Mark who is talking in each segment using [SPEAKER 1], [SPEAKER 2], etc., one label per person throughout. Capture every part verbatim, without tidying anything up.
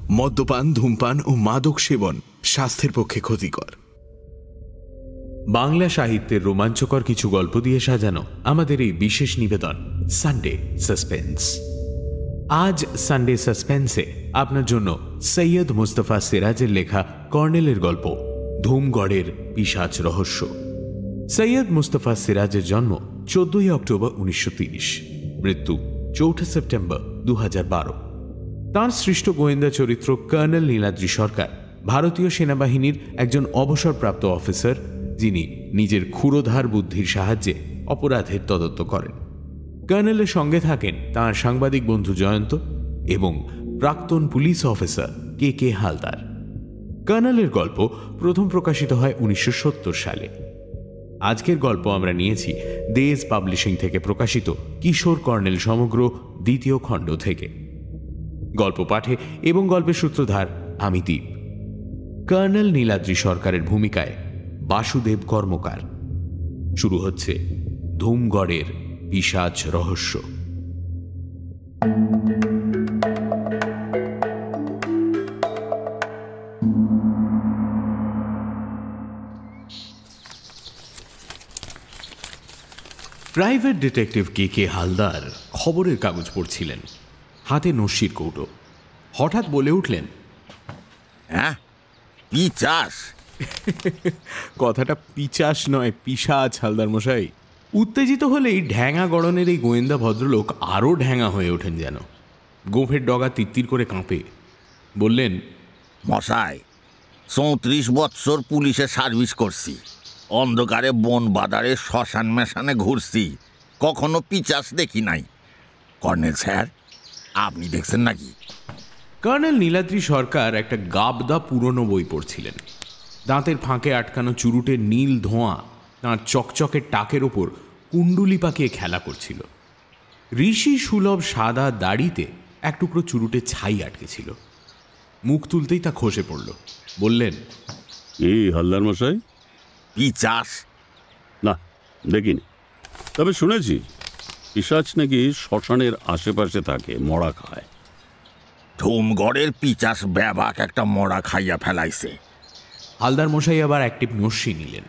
[SPEAKER 1] মদ্যপান, ধূমপান ও মাদক সেবন স্বাস্থ্যের পক্ষে ক্ষতিকর।
[SPEAKER 2] বাংলা সাহিত্যের রোমাঞ্চকর কিছু গল্প দিয়ে সাজানো আমাদের এই বিশেষ নিবেদন সানডে সাসপেন্স। আজ সানডে সাসপেন্সে আপনার জন্য সৈয়দ মুস্তফা সিরাজের লেখা কর্নেলের গল্প ধুমগড়ের পিশাচ রহস্য। সৈয়দ মুস্তফা সিরাজের জন্ম চোদ্দই অক্টোবর উনিশশো তিরিশ, মৃত্যু চৌঠা সেপ্টেম্বর দু হাজার বারো। তাঁর সৃষ্ট গোয়েন্দা চরিত্র কর্নেল নীলাদ্রি সরকার ভারতীয় সেনাবাহিনীর একজন অবসরপ্রাপ্ত অফিসার, যিনি নিজের ক্ষুরোধার বুদ্ধির সাহায্যে অপরাধের তদন্ত করেন। কর্নেলের সঙ্গে থাকেন তাঁর সাংবাদিক বন্ধু জয়ন্ত এবং প্রাক্তন police officer K K Haldar. কর্নেলের গল্প প্রথম প্রকাশিত হয় উনিশশো সত্তর সালে। আজকের গল্প আমরা নিয়েছি দেশ পাবলিশিং থেকে প্রকাশিত কিশোর কর্নেল সমগ্র দ্বিতীয় খণ্ড থেকে। গল্প পাঠে এবং গল্পের সূত্রধার আমি দীপ। কর্নেল নীলাদ্রি সরকারের ভূমিকায় বাসুদেব কর্মকার। শুরু হচ্ছে ধুমগড়ের পিশাচ রহস্য। Private detective K K Haldar খবরের কাগজ পড়ছিলেন, হাতে নস্যির কৌটো। হঠাৎ বলে উঠলেন,
[SPEAKER 3] হ্যাঁ পিচাস।
[SPEAKER 2] কথাটা পিচাস নয়, পিশাচ হালদার মশাই। উত্তেজিত হলেই ঢ্যাঙা গড়নের এই গোয়েন্দা ভদ্রলোক আরও ঢ্যাঙা হয়ে ওঠেন যেন। গোঁফের ডগা তিত্তির করে কাঁপে। বললেন,
[SPEAKER 3] মশাই, চৌত্রিশ বৎসর পুলিশে সার্ভিস করছি, অন্ধকারে বন বাদারে শ্মশান মেশানে ঘুরছি, কখনো পিচাস দেখি নাই। কর্নেল স্যার, আপনি দেখছেন নাকি?
[SPEAKER 2] কর্নেল নীলাদ্রি সরকার একটা গাবদা পুরনো বই পড়ছিলেন। দাঁতের ফাঁকে আটকানো চুরুটের নীল ধোঁয়া তাঁর চকচকের টাকের ওপর কুণ্ডুলি পাকিয়ে খেলা করছিল। ঋষি সুলভ সাদা দাড়িতে এক টুকরো চুরুটে ছাই আটকেছিল। মুখ তুলতেই তা খসে পড়ল। বললেন,
[SPEAKER 4] এই হালদার মশাই,
[SPEAKER 3] পিচাস
[SPEAKER 4] না দেখিনি, তবে শুনেছি পিশাচ নাকি শ্মশানের আশেপাশে থাকে, মরা খায়।
[SPEAKER 3] ধুমগড়ের পিচাস ব্যাবাক একটা মরা খাইয়া ফেলাইছে।
[SPEAKER 2] হালদার মশাই আবার অ্যাক্টিভ নস্যি নিলেন।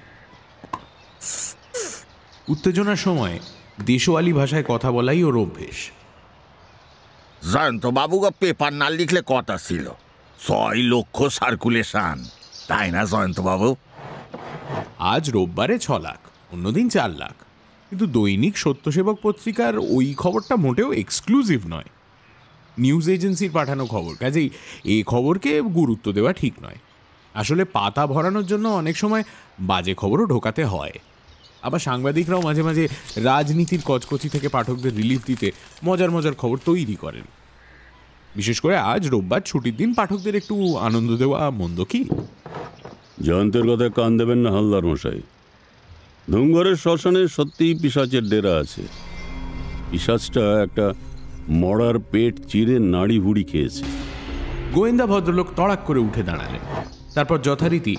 [SPEAKER 2] উত্তেজনার সময় দেশওয়ালি ভাষায় কথা বলাই ওর অভ্যেস।
[SPEAKER 3] জয়ন্ত বাবুকে পেপার না লিখলে কথা ছিল, ছয় লক্ষ সার্কুলেশন, তাই না জয়ন্ত বাবু?
[SPEAKER 2] আজ রোববারে ছ লাখ, অন্যদিন চার লাখ। কিন্তু দৈনিক সত্যসেবক পত্রিকার ওই খবরটা মোটেও এক্সক্লুসিভ নয়, নিউজ এজেন্সির পাঠানো খবর। কাজেই এই খবরকে গুরুত্ব দেওয়া ঠিক নয়। আসলে পাতা ভরানোর জন্য অনেক সময় বাজে খবরও ঢোকাতে হয়। আবার সাংবাদিকরাও মাঝে মাঝে রাজনীতির কচকচি থেকে পাঠকদের রিলিফ দিতে মজার মজার খবর তৈরি করেন। বিশেষ করে আজ রোববার ছুটির দিন, পাঠকদের একটু আনন্দ দেওয়া মন্দ কি?
[SPEAKER 4] জয়ন্তের কথায় কান দেবেন না হালদার মশাই। ধুমগড়ের শ্মশানে সত্যিই পিশাচের ডেরা আছে। পিশাচটা একটা মরার পেট চিরে নাড়ি ভুড়ি খেয়েছে।
[SPEAKER 2] গোয়েন্দা ভদ্রলোক তড়াক করে উঠে দাঁড়ালেন। তারপর যথারীতি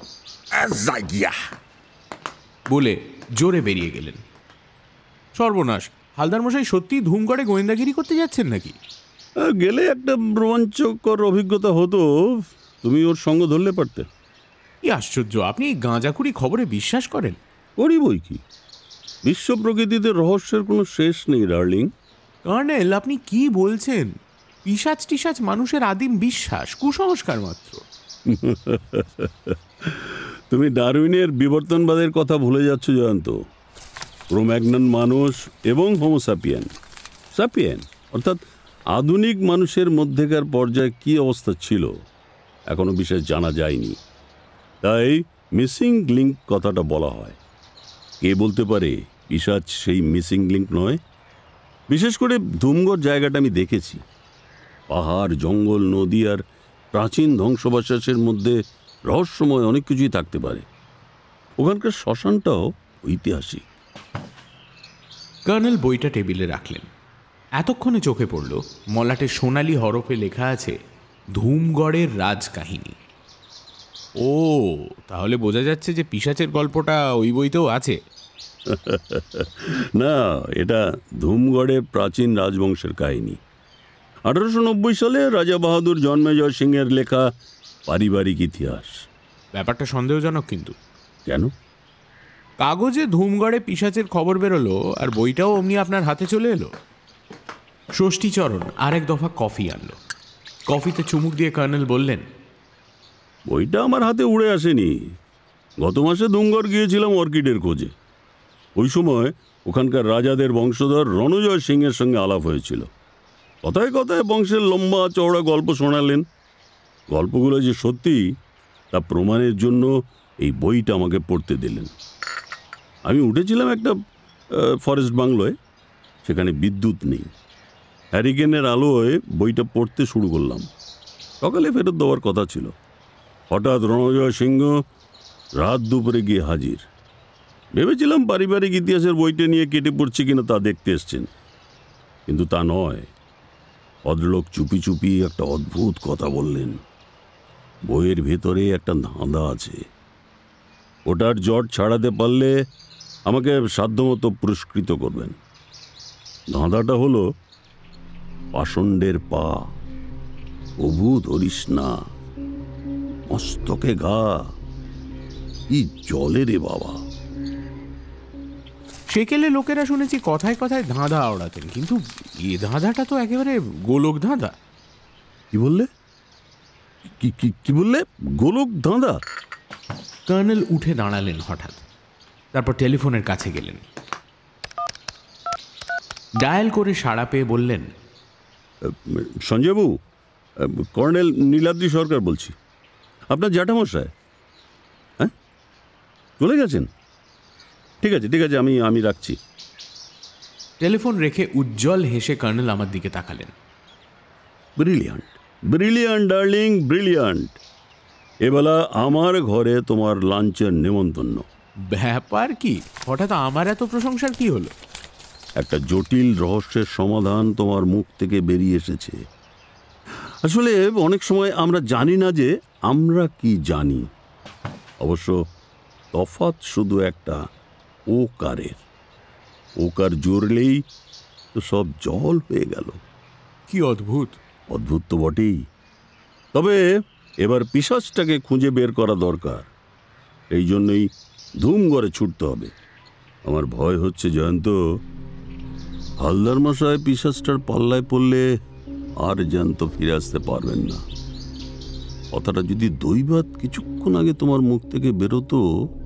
[SPEAKER 2] বলে জোরে বেরিয়ে গেলেন। সর্বনাশ, হালদার মশাই সত্যি ধুমগড়ে গোয়েন্দাগিরি করতে যাচ্ছেন নাকি?
[SPEAKER 4] গেলে একটা রোমাঞ্চকর অভিজ্ঞতা হতো, তুমি ওর সঙ্গ ধরলে পারতে।
[SPEAKER 2] কি আশ্চর্য, আপনি এই গাঁজাখুরি খবরে বিশ্বাস করেন?
[SPEAKER 4] করি বই কি, বিশ্ব প্রকৃতিতে রহস্যের কোনো শেষ নেই ডার্লিং।
[SPEAKER 2] কর্নেল, আপনি কি বলছেন? পিশাচ টিশাচ মানুষের আদিম বিশ্বাস, কুসংস্কার মাত্র।
[SPEAKER 4] তুমি ডারউইনের বিবর্তনবাদের কথা ভুলে যাচ্ছ জয়ন্ত। ক্রোম্যাগনন মানুষ এবং হোমোসাপিয়ান সাপিয়েন অর্থাৎ আধুনিক মানুষের মধ্যেকার পর্যায়ে কি অবস্থা ছিল এখনো বিশেষ জানা যায়নি। তাই মিসিং লিঙ্ক কথাটা বলা হয়। কে বলতে পারে পিশাচ সেই মিসিং লিঙ্ক নয়? বিশেষ করে ধুমগড় জায়গাটা আমি দেখেছি। পাহাড়, জঙ্গল, নদী আর প্রাচীন ধ্বংসবাসের মধ্যে রহস্যময় অনেক কিছুই থাকতে পারে। ওখানকার শ্মশানটাও ঐতিহাসিক।
[SPEAKER 2] কর্নেল বইটা টেবিলে রাখলেন। এতক্ষণে চোখে পড়ল মলাটে সোনালি হরফে লেখা আছে ধুমগড়ের রাজকাহিনী। ও, তাহলে বোঝা যাচ্ছে যে পিশাচের গল্পটা ওই বইতেও আছে।
[SPEAKER 4] না, এটা ধুমগড়ের প্রাচীন রাজবংশের কাহিনী। আঠারোশো নব্বই সালে রাজা বাহাদুর জন্মেজয় সিংয়ের লেখা পারিবারিক ইতিহাস।
[SPEAKER 2] ব্যাপারটা সন্দেহজনক কিন্তু।
[SPEAKER 4] কেন?
[SPEAKER 2] কাগজে ধুমগড়ে পিশাচের খবর বেরোলো, আর বইটাও অমনি আপনার হাতে চলে এলো। ষষ্ঠীচরণ আরেক দফা কফি আনলো। কফিতে চুমুক দিয়ে কর্নেল বললেন,
[SPEAKER 4] বইটা আমার হাতে উড়ে আসেনি। গত মাসে ধুমগড় গিয়েছিলাম অর্কিডের খোঁজে। ওই সময় ওখানকার রাজাদের বংশধর রণজয় সিংয়ের সঙ্গে আলাপ হয়েছিল। কথায় কথায় বংশের লম্বা চওড়া গল্প শোনালেন। গল্পগুলো যে সত্যি তা প্রমাণের জন্য এই বইটা আমাকে পড়তে দিলেন। আমি উঠেছিলাম একটা ফরেস্ট বাংলোয়, সেখানে বিদ্যুৎ নেই। হ্যারিকেনের আলোয় বইটা পড়তে শুরু করলাম। সকালে ফেরত দেওয়ার কথা ছিল। হঠাৎ রণজয় সিংহ রাত দুপুরে গিয়ে হাজির। ভেবেছিলাম পারিবারিক ইতিহাসের বইটা নিয়ে কেটে পড়ছে কিনা তা দেখতে এসছেন, কিন্তু তা নয়। ভদ্রলোক চুপি চুপি একটা অদ্ভুত কথা বললেন। বইয়ের ভেতরে একটা ধাঁধা আছে, ওটার জট ছাড়াতে পারলে আমাকে সাধ্যমতো পুরস্কৃত করবেন। ধাঁধাটা হলো পাষণ্ডের পা, প্রভু ধরিস না, মস্তকে ঘা, কি জলে রে বাবা।
[SPEAKER 2] সেকেলে লোকেরা শুনেছি কথায় কথায় ধাঁধা আওড়াতেন, কিন্তু এ ধাঁধাটা তো একেবারে গোলক ধাঁধা।
[SPEAKER 4] কি বললে? কি কি বললে? গোলক ধাঁধা?
[SPEAKER 2] কর্নেল উঠে দাঁড়ালেন হঠাৎ, তারপর টেলিফোনের কাছে গেলেন। ডায়াল করে সাড়া পেয়ে বললেন,
[SPEAKER 4] সঞ্জয়বাবু, কর্নেল নীলাদ্রি সরকার বলছি। আপনার জ্যাঠামশায়। হ্যাঁ, চলে গেছেন? ঠিক আছে ঠিক আছে, আমি আমি রাখছি।
[SPEAKER 2] টেলিফোন রেখে উজ্জ্বল হেসে কর্নেল আমার দিকে তাকালেন।
[SPEAKER 4] Brilliant brilliant darling, brilliant. এবেলা আমার ঘরে তোমার লাঞ্চের নেমন্তন্ন।
[SPEAKER 2] ব্যাপার কি? হঠাৎ আমার এত প্রশংসার কি হলো?
[SPEAKER 4] একটা জটিল রহস্যের সমাধান তোমার মুখ থেকে বেরিয়ে এসেছে। আসলে অনেক সময় আমরা জানি না যে আমরা কি জানি। অবশ্য তফাৎ শুধু একটা ওকারের। ওকার জুড়লেই তো সব জল হয়ে গেল।
[SPEAKER 2] কি অদ্ভুত!
[SPEAKER 4] অদ্ভুত তো বটেই, তবে এবার পিশাচটাকে খুঁজে বের করা দরকার। এই জন্যই ধুমগড়ে ছুটতে হবে। আমার ভয় হচ্ছে জয়ন্ত, হালদার মশাই পিশাচটার পাল্লায় পড়লে আর জ্যান্ত ফিরে আসতে পারবেন না। কথাটা যদি দৈবাত কিছুক্ষণ আগে তোমার মুখ থেকে বেরোতো।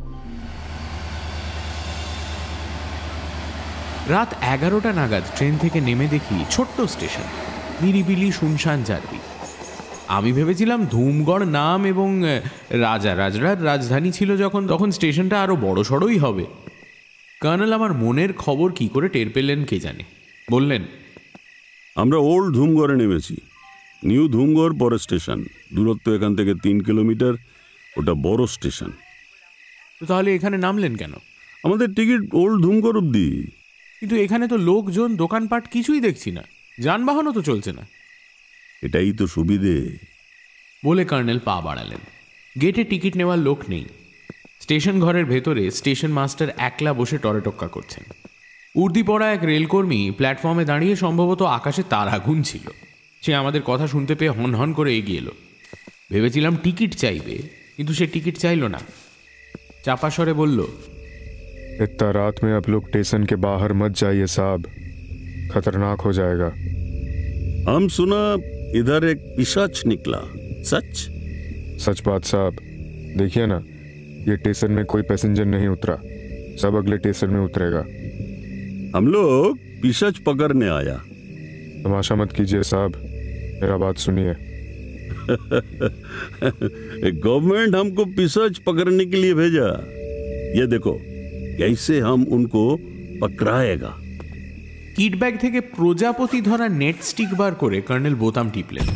[SPEAKER 2] রাত এগারোটা নাগাদ ট্রেন থেকে নেমে দেখি ছোট্ট স্টেশন, নিরিবিলি শুনশান চারদিক। আমি ভেবেছিলাম ধুমগড় নাম এবং রাজা রাজরার রাজধানী ছিল যখন, তখন স্টেশনটা আরো বড় সড়ই হবে। কর্নেল আমার মনের খবর কি করে টের পেলেন কে জানে। বললেন,
[SPEAKER 4] আমরা ওল্ড ধুমগড়ে নেমেছি। নিউ ধুমগড় পরে স্টেশন, দূরত্ব এখান থেকে তিন কিলোমিটার। ওটা বড় স্টেশন।
[SPEAKER 2] তাহলে এখানে নামলেন কেন?
[SPEAKER 4] আমাদের টিকিট ওল্ড ধুমগড় অব্দি।
[SPEAKER 2] কিন্তু এখানে তো লোকজন, দোকানপাট কিছুই দেখছি না, যানবাহনও তো চলছে না।
[SPEAKER 4] এটাই তো সুবিধে,
[SPEAKER 2] বলে কর্নেল পা বাড়ালেন। গেটে টিকিট নেওয়ার লোক নেই। স্টেশন ঘরের ভেতরে স্টেশন মাস্টার একলা বসে টরেটক্কা করছেন। উর্দি পড়া এক রেলকর্মী প্ল্যাটফর্মে দাঁড়িয়ে সম্ভবত আকাশে তারা গুনছিল। সে আমাদের কথা শুনতে পেয়ে হন হন করে এগিয়ে এলো। ভেবেছিলাম টিকিট চাইবে, কিন্তু সে টিকিট চাইল না। চাপা স্বরে বলল,
[SPEAKER 5] इतना रात में आप लोग स्टेशन के बाहर मत जाइए साहब, खतरनाक हो जाएगा।
[SPEAKER 4] हम सुना इधर एक पिशाच निकला, सच?
[SPEAKER 5] सच बात साहब। देखिए ना, ये स्टेशन में कोई पैसेंजर नहीं उतरा, सब अगले स्टेशन में उतरेगा।
[SPEAKER 4] हम लोग पिशाच पकड़ने आया।
[SPEAKER 5] तमाशा मत कीजिए साहब, मेरा बात सुनिए।
[SPEAKER 4] गवर्नमेंट हमको पिशाच पकड़ने के लिए भेजा। ये देखो कैसे हम उनको पकड़ाएगा।
[SPEAKER 2] কিটব্যাগ থেকে প্রজাপতি ধরা নেট স্টিক বার করে কর্নেল বোতাম টিপলেন।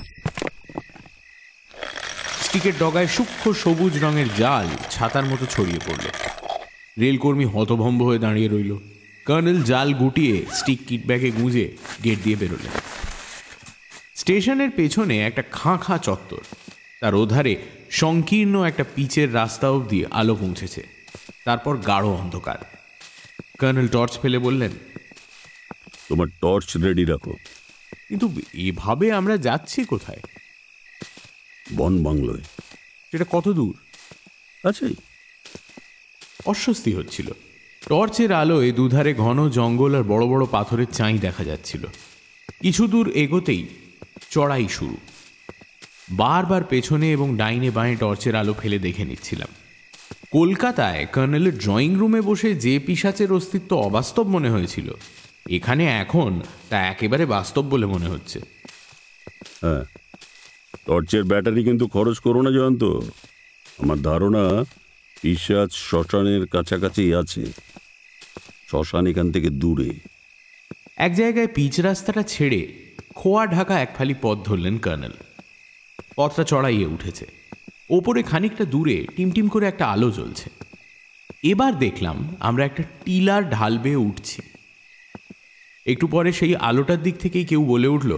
[SPEAKER 2] স্টিকের ডগায় সূক্ষ্ম সবুজ রঙের জাল ছাতার মতো ছড়িয়ে পড়ল। রেলকর্মী হতভম্ব হয়ে দাঁড়িয়ে রইল। কর্নেল জাল গুটিয়ে স্টিক কিটব্যাগে গুঁজে গেট দিয়ে বেরোলেন। স্টেশনের পেছনে একটা খাঁ খাঁ চত্বর, তার ওধারে সংকীর্ণ একটা পিচের রাস্তা অবধি আলো পৌঁছেছে, তারপর গাঢ় অন্ধকার। কর্নেল টর্চ ফেলে বললেন,
[SPEAKER 4] তোমার টর্চ রেডি রাখো।
[SPEAKER 2] কিন্তু এভাবে আমরা যাচ্ছি কোথায়?
[SPEAKER 4] বন বাংলোয়।
[SPEAKER 2] সেটা কত দূর?
[SPEAKER 4] আছেই।
[SPEAKER 2] অস্বস্তি হচ্ছিল। টর্চের আলোয় দুধারে ঘন জঙ্গল আর বড় বড় পাথরের চাঁই দেখা যাচ্ছিল। কিছু দূর এগোতেই চড়াই শুরু। বারবার পেছনে এবং ডাইনে বাঁয়ে টর্চের আলো ফেলে দেখে নিচ্ছিলাম। কলকাতায় কর্নেলের ড্রয়িং রুমে বসে যে পিশাচের অস্তিত্ব অবাস্তব মনে হয়েছিল, এখানে এখন তা একেবারে বাস্তব বলে মনে হচ্ছে।
[SPEAKER 4] হ্যাঁ, টর্চের ব্যাটারি কিন্তু খরচ করো না জয়ন্ত। আমার ধারণা পিশাচ শ্মশানের কাছাকাছি আছে। শ্মশান এখান থেকে দূরে।
[SPEAKER 2] এক জায়গায় পিচ রাস্তাটা ছেড়ে খোয়া ঢাকা এক ফালি পথ ধরলেন কর্নেল। পথটা চড়াইয়ে উঠেছে। ওপরে খানিকটা দূরে টিমটিম করে একটা আলো জ্বলছে। এবার দেখলাম আমরা একটা টিলার ঢাল বেয়ে উঠছি। একটু পরে সেই আলোটার দিক থেকেই কেউ বলে উঠল,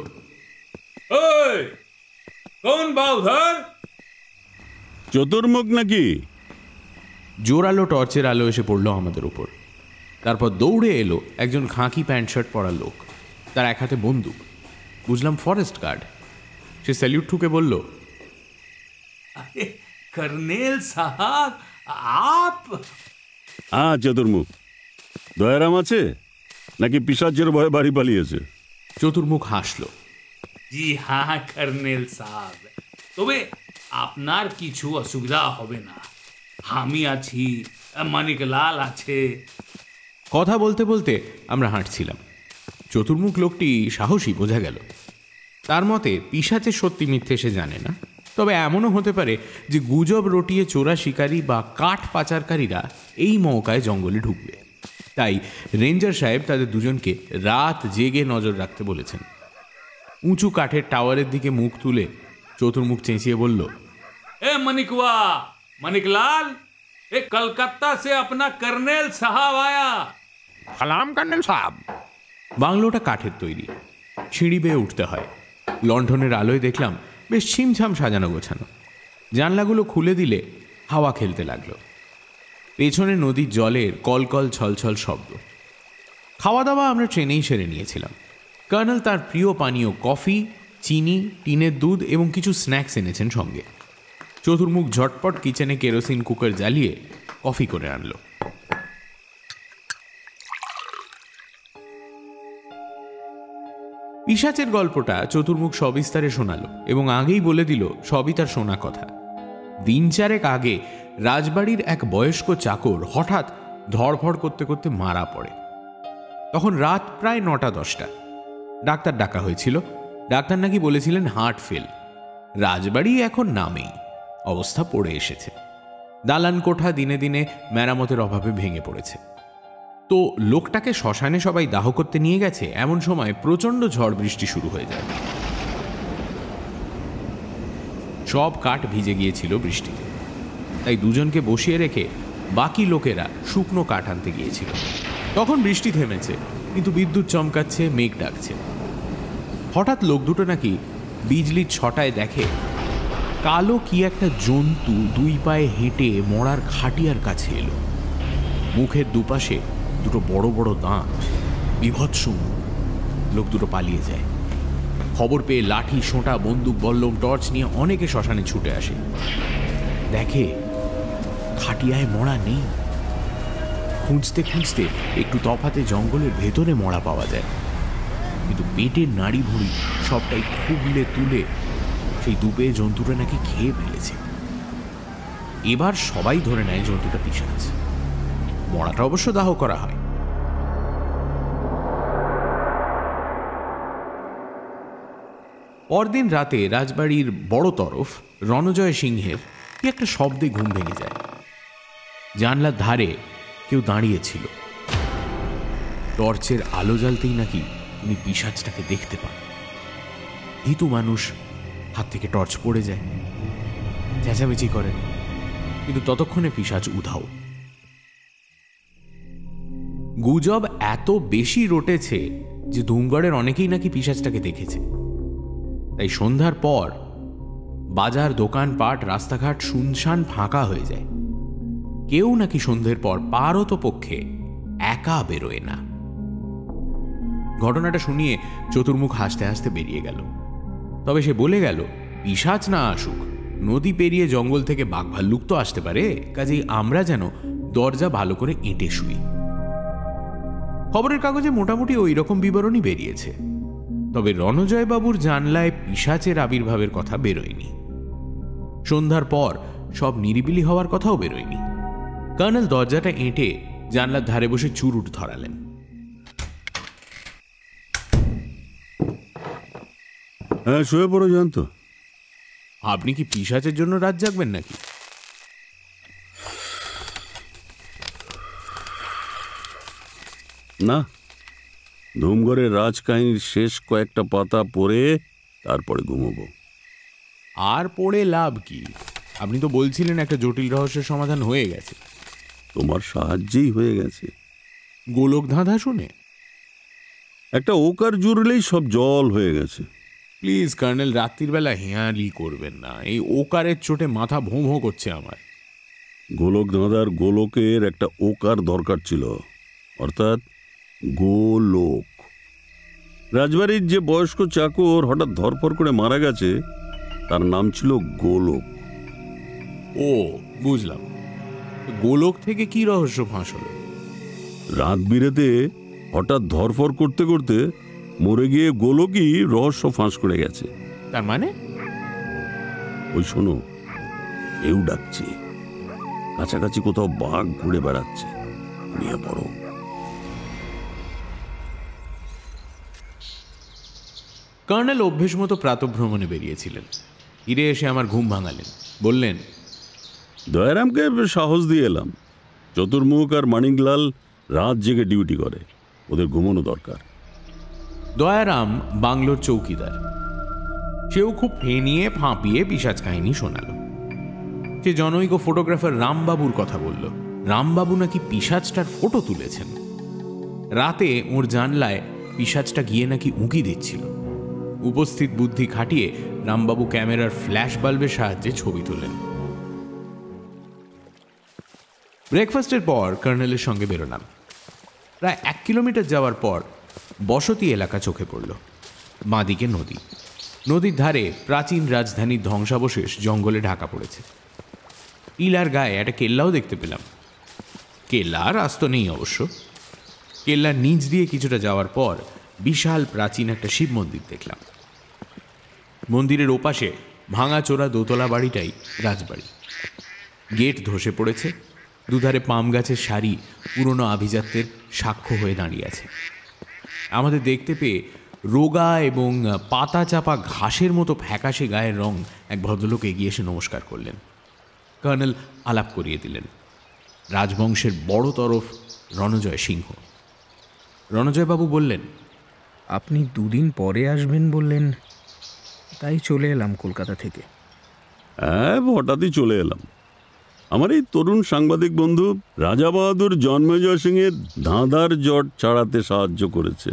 [SPEAKER 4] চতুর্মুখ নাকি?
[SPEAKER 2] জোরালো টর্চের আলো এসে পড়ল আমাদের উপর। তারপর দৌড়ে এলো একজন খাঁকি প্যান্ট শার্ট পরা লোক। তার এক হাতে বন্দুক। বুঝলাম ফরেস্ট গার্ড। সে স্যালিউট ঠুকে বলল,
[SPEAKER 6] कर्नेल साहब आप?
[SPEAKER 4] হ্যাঁ চতুর্মুখ। দয়ারাম আছে নাকি পিশাচের ভয়ে বাড়ি পালিয়েছে?
[SPEAKER 2] চতুর্মুখ হাসল।
[SPEAKER 6] জি হ্যাঁ कर्नेल साहब, তবে আপনার কিছু অসুবিধা হবে না। আমি আছি, মানিকলাল আছে।
[SPEAKER 2] কথা বলতে বলতে আমরা হাঁটছিলাম। চতুর্মুখ লোকটি সাহসী বোঝা গেল। তার মতে পিশাচের সত্যি মিথ্যে সে জানে না, তবে এমনও হতে পারে যে গুজব রটিয়ে চোরা শিকারী বা কাঠ পাচারকারীরা এই মৌকায় জঙ্গলে ঢুকবে। তাই রেঞ্জার সাহেব তাদের দুজনকে রাত জেগে নজর রাখতে বলেছেন। উঁচু কাঠের টাওয়ারের দিকে মুখ তুলে চতুর্মুখ চেঁচিয়ে বলল,
[SPEAKER 6] ए मनिकवा, मनिकलाल, ए कलकत्ता से अपना कर्नेल साहब आया।
[SPEAKER 2] সালাম কর্নেল সাহেব। বাংলোটা কাঠের তৈরি, সিঁড়ি বেয়ে উঠতে হয়। লণ্ঠনের আলোয় দেখলাম বেশ ছিমছাম সাজানো গোছানো। জানলাগুলো খুলে দিলে হাওয়া খেলতে লাগলো। পেছনে নদীর জলের কলকল ছলছল শব্দ। খাওয়া দাওয়া আমরা ট্রেনেই সেরে নিয়েছিলাম। কর্নেল তার প্রিয় পানীয় কফি, চিনি, টিনের দুধ এবং কিছু স্ন্যাক্স এনেছেন সঙ্গে। চতুর্মুখ ঝটপট কিচেনে কেরোসিন কুকার জ্বালিয়ে কফি করে আনলো। পিশাচের গল্পটা চতুর্মুখ সবিস্তারে শোনালো এবং আগেই বলে দিল সবই তার শোনা কথা। দিন চারেক আগে রাজবাড়ির এক বয়স্ক চাকর হঠাৎ ধড়ফড় করতে করতে মারা পড়ে। তখন রাত প্রায় নটা দশটা। ডাক্তার ডাকা হয়েছিল। ডাক্তার নাকি বলেছিলেন হার্ট ফেল। রাজবাড়ি এখন নামেই, অবস্থা পড়ে এসেছে। দালান কোঠা দিনে দিনে মেরামতের অভাবে ভেঙে পড়েছে। তো লোকটাকে শ্মশানে সবাই দাহ করতে নিয়ে গেছে, এমন সময় প্রচণ্ড ঝড় বৃষ্টি শুরু হয়ে যায়। সব কাঠ ভিজে গিয়েছিল বৃষ্টিতে। তাই দুজনকে বসিয়ে রেখে বাকি লোকেরা শুকনো কাঠ আনতে গিয়েছিল। তখন বৃষ্টি থেমেছে, কিন্তু বিদ্যুৎ চমকাচ্ছে, মেঘ ডাকছে। হঠাৎ লোক দুটো নাকি বিজলির ছটায় দেখে কালো কি একটা জন্তু দুই পায়ে হেঁটে মরার খাটিয়ার কাছে এলো। মুখের দুপাশে দুটো বড় বড় দাঁত, বিভৎস মুখ। লোক দুটো পালিয়ে যায়। খবর পেয়ে লাঠি, সোঁটা, বন্দুক, বল্লম, টর্চ নিয়ে অনেকে শ্মশানে ছুটে আসে। দেখে খাটিয়ায় মরা নেই। খুঁজতে খুঁজতে একটু তফাতে জঙ্গলের ভেতরে মরা পাওয়া যায়, কিন্তু পেটের নাড়ি ভুঁড়ি সবটাই খুবলে তুলে সেই দুপে জন্তুটা নাকি খেয়ে ফেলেছে। এবার সবাই ধরে নেয় জন্তুটা পিশাচ। মরাটা অবশ্য দাহ করা হয়। পরদিন রাতে রাজবাড়ির বড় তরফ রণজয় সিংহের কি একটা শব্দে ঘুম ভেঙে যায়। জানলার ধারে কেউ দাঁড়িয়েছিল। টর্চের আলো জ্বালতেই নাকি উনি পিশাচটাকে দেখতে পান। হিতু মানুষ, হাত থেকে টর্চ পড়ে যায়, চেঁচামেচি করেন, কিন্তু ততক্ষণে পিশাচ উধাও। গুজব এত বেশি রটেছে যে ধুমগড়ের অনেকেই নাকি পিশাচটাকে দেখেছে। তাই সন্ধ্যার পর বাজার, দোকানপাট, রাস্তাঘাট শুনশান ফাঁকা হয়ে যায়। কেউ নাকি সন্ধ্যের পর পারত পক্ষে একা বেরোয় না। ঘটনাটা শুনিয়ে চতুর্মুখ হাসতে হাসতে বেরিয়ে গেল। তবে সে বলে গেল, পিশাচ না আসুক, নদী পেরিয়ে জঙ্গল থেকে বাঘ ভাল্লুক তো আসতে পারে, কাজেই আমরা যেন দরজা ভালো করে এঁটে শুই। খবরের কাগজে মোটামুটি ওই রকম বিবরণই বেরিয়েছে, তবে রণজয় বাবুর জানলায় পিশাচের আবির্ভাবের কথা বেরোয়নি। সন্ধ্যার পর সব নিরিবিলি হওয়ার কথাও বেরোয়নি। কর্নেল দরজাটা এঁটে জানলার ধারে বসে চুরুট ধরালেন।
[SPEAKER 4] হ্যাঁ, শুয়ে পড়ো জয়ন্ত।
[SPEAKER 2] আপনি কি পিশাচের জন্য রাত জাগবেন নাকি?
[SPEAKER 4] না, ধুমঘরের রাজকাহিনীর শেষ কয়েকটা পাতা পড়ে তারপরে ঘুমোবো।
[SPEAKER 2] আর পড়ে লাভ কি? আপনি তো বলছিলেন একটা জটিল রহস্যের সমাধান হয়ে গেছে।
[SPEAKER 4] তোমার সাহায্যেই হয়ে গেছে।
[SPEAKER 2] গোলক ধাঁধা শুনে
[SPEAKER 4] একটা ওকার জুড়লেই সব জল হয়ে গেছে।
[SPEAKER 2] প্লিজ কর্নেল, রাত্রির বেলা হেঁয়ালি করবেন না। এই ওকারের চোটে মাথা ভোঁ ভোঁ করছে আমার।
[SPEAKER 4] গোলক ধাঁধার গোলকের একটা ওকার দরকার ছিল, অর্থাৎ গোলোক। রাজবাড়ির যে বয়স্ক চাকর হঠাৎ ধরপড় করে মারা গেছে, তার নাম ছিল গোলক।
[SPEAKER 2] ও, বুঝলাম। গোলক থেকে কি রহস্য ফাঁস হলো?
[SPEAKER 4] রাত বিরেতে হঠাৎ ধরফর করতে করতে মরে গিয়ে গোলকই রহস্য ফাঁস করে গেছে।
[SPEAKER 2] তার মানে?
[SPEAKER 4] ওই শোনো, কেউ ডাকছে, কাছাকাছি কোথাও বাঘ ঘুরে বেড়াচ্ছে, নিয়ে পড়ো।
[SPEAKER 2] কর্নেল অভ্যেস মতো প্রাতভ্রমণে বেরিয়েছিলেন। ফিরে এসে আমার ঘুম ভাঙালেন। বললেন,
[SPEAKER 4] দয়ারামকে সাহস দিয়ে এলাম। চতুর্মুখ আর মানিকলাল রাত জেগে ডিউটি করে, ওদের ঘুমানো দরকার।
[SPEAKER 2] দয়ারাম বাংলোর চৌকিদার। সেও খুব ফেনিয়ে ফাঁপিয়ে পিশাচ কাহিনী শোনাল। সে জনৈক ফটোগ্রাফার রামবাবুর কথা বলল। রামবাবু নাকি পিশাচটার ফটো তুলেছেন। রাতে ওর জানলায় পিশাচটা গিয়ে নাকি উঁকি দিচ্ছিল। উপস্থিত বুদ্ধি খাটিয়ে রামবাবু ক্যামেরার ফ্ল্যাশ বাল্বের সাহায্যে ছবি তোলেন। ব্রেকফাস্টের পর কর্নেলের সঙ্গে বেরোলাম। প্রায় এক কিলোমিটার যাওয়ার পর বসতি এলাকা চোখে পড়ল। বাঁদিকে নদী, নদীর ধারে প্রাচীন রাজধানীর ধ্বংসাবশেষ জঙ্গলে ঢাকা পড়েছে। টিলার গায়ে একটা কেল্লাও দেখতে পেলাম। কেল্লার আস্ত নেই অবশ্য। কেল্লার নিচ দিয়ে কিছুটা যাওয়ার পর বিশাল প্রাচীন একটা শিব মন্দির দেখলাম। মন্দিরের ওপাশে ভাঙাচোরা দোতলা বাড়িটাই রাজবাড়ি। গেট ধসে পড়েছে। দুধারে পাম গাছের সারি পুরনো আভিজাত্যের সাক্ষ্য হয়ে দাঁড়িয়ে আছে। আমাদের দেখতে পেয়ে রোগা এবং পাতা চাপা ঘাসের মতো ফ্যাকাশে গায়ের রং এক ভদ্রলোক এগিয়ে এসে নমস্কার করলেন। কর্নেল আলাপ করিয়ে দিলেন। রাজবংশের বড় তরফ রণজয় সিংহ। রণজয়বাবু বললেন,
[SPEAKER 7] আপনি দুদিন পরে আসবেন বললেন, তাই চলে এলাম কলকাতা থেকে।
[SPEAKER 4] হ্যাঁ, হঠাৎই চলে এলাম। আমার এই তরুণ সাংবাদিক বন্ধু রাজা বাহাদুর জন্মেজয় সিংয়ের ধাঁধার জট ছাড়াতে সাহায্য করেছে।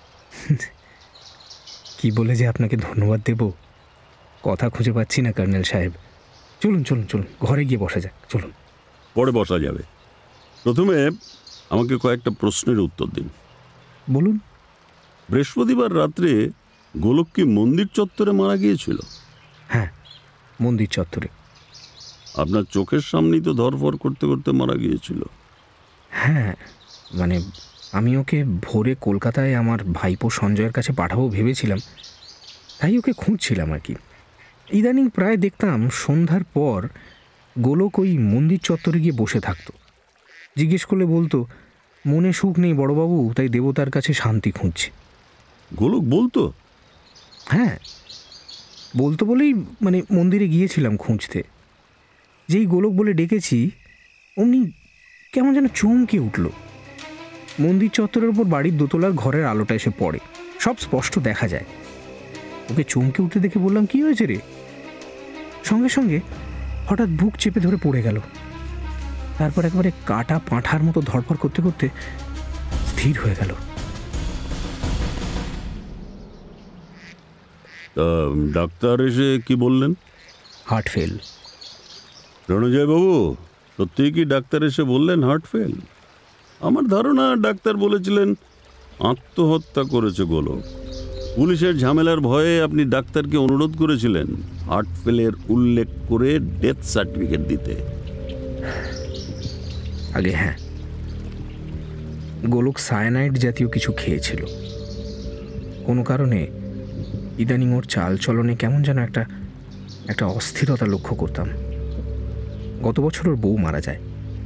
[SPEAKER 7] কি বলে যে আপনাকে ধন্যবাদ দেব, কথা খুঁজে পাচ্ছি না কর্নেল সাহেব। চলুন চলুন চলুন, ঘরে গিয়ে বসা যাক। চলুন।
[SPEAKER 4] পরে বসা যাবে। প্রথমে আমাকে কয়েকটা প্রশ্নের উত্তর দিন।
[SPEAKER 7] বলুন।
[SPEAKER 4] বৃহস্পতিবার রাত্রে গোলক কি মন্দির চত্বরে মারা গিয়েছিল?
[SPEAKER 7] হ্যাঁ, মন্দির চত্বরে।
[SPEAKER 4] আপনার চোখের সামনেই তো ধরফর করতে করতে মারা গিয়েছিল।
[SPEAKER 7] হ্যাঁ, মানে আমি ওকে ভোরে কলকাতায় আমার ভাইপো সঞ্জয়ের কাছে পাঠাবো ভেবেছিলাম, তাই ওকে খুঁজছিলাম আর কি। ইদানিং প্রায় দেখতাম সন্ধ্যার পর গোলক ওই মন্দির চত্বরে গিয়ে বসে থাকতো। জিজ্ঞেস করলে বলতো, মনে সুখ নেই বড়বাবু, তাই দেবতার কাছে শান্তি খুঁজছে।
[SPEAKER 4] গোলক বলতো?
[SPEAKER 7] হ্যাঁ, বলতো বলেই মানে মন্দিরে গিয়েছিলাম খুঁজতে। যেই গোলক বলে ডেকেছি অমনি কেমন যেন চমকে উঠল। মন্দির চত্বরের ওপর বাড়ির দোতলার ঘরের আলোটা এসে পড়ে, সব স্পষ্ট দেখা যায়। ওকে চমকে উঠতে দেখে বললাম, কি হয়েছে রে? সঙ্গে সঙ্গে হঠাৎ বুক চেপে ধরে পড়ে গেল। তারপর একেবারে কাটা পাঁঠার মতো ধড়ফড় করতে করতে স্থির হয়ে গেল।
[SPEAKER 4] ডাক্তার এসে কি বললেন?
[SPEAKER 7] Heart fail.
[SPEAKER 4] রণজয় বাবু, সত্যিই কি ডাক্তার এসে বললেন হার্ট ফেল? আমার ধারণা ডাক্তার বলেছিলেন আত্মহত্যা করেছে গোলক। পুলিশের ঝামেলার ভয়ে আপনি ডাক্তারকে অনুরোধ করেছিলেন হার্ট ফেলের উল্লেখ করে ডেথ সার্টিফিকেট দিতে।
[SPEAKER 7] আগে হ্যাঁ, গোলক সায়ানাইড জাতীয় কিছু খেয়েছিল। কোনো কারণে ইদানিং ওর চাল চলনে কেমন যেন একটা একটা অস্থিরতা লক্ষ্য করতাম। গত বছর ওর বউ মারা যায়।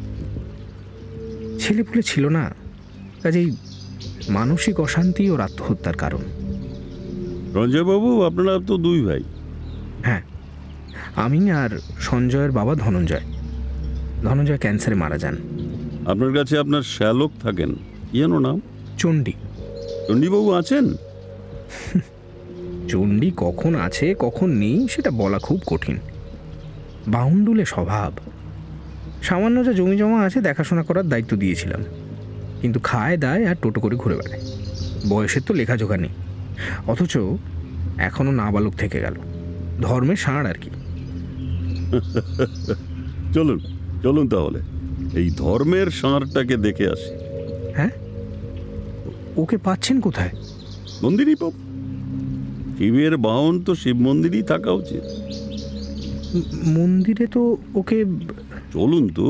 [SPEAKER 7] ছেলেপুলে ছিল না, কাজেই মানসিক অশান্তি ওর আত্মহত্যার কারণ।
[SPEAKER 4] রঞ্জয়বাবু, আপনারা তো দুই ভাই।
[SPEAKER 7] হ্যাঁ, আমি আর সঞ্জয়ের বাবা ধনঞ্জয়। ধনঞ্জয় ক্যান্সারে মারা যান।
[SPEAKER 4] আপনার কাছে আপনার শ্যালক থাকেন, যেন নাম?
[SPEAKER 7] চণ্ডী।
[SPEAKER 4] চণ্ডীবাবু আছেন?
[SPEAKER 7] চণ্ডী কখন আছে কখন নেই সেটা বলা খুব কঠিন। বাউন্ডুলে স্বভাব। সামান্য যা জমি জমা আছে দেখাশোনা করার দায়িত্ব দিয়েছিলাম, কিন্তু খায় দায় আর টোটো করে ঘুরে বেড়ায়। বয়সের তো লেখাজোখা নেই, অথচ এখনও নাবালক থেকে গেল। ধর্মের ষাঁড় আর কি।
[SPEAKER 4] চলুন চলুন তাহলে এই ধর্মের ষাঁড়টাকে দেখে আসি।
[SPEAKER 7] হ্যাঁ, ওকে পাচ্ছেন কোথায়?
[SPEAKER 4] মন্দিরই পাব। শিবের বাহন তো শিব মন্দিরই থাকা উচিত।
[SPEAKER 7] মন্দিরে তো ওকে।
[SPEAKER 4] চলুন তো।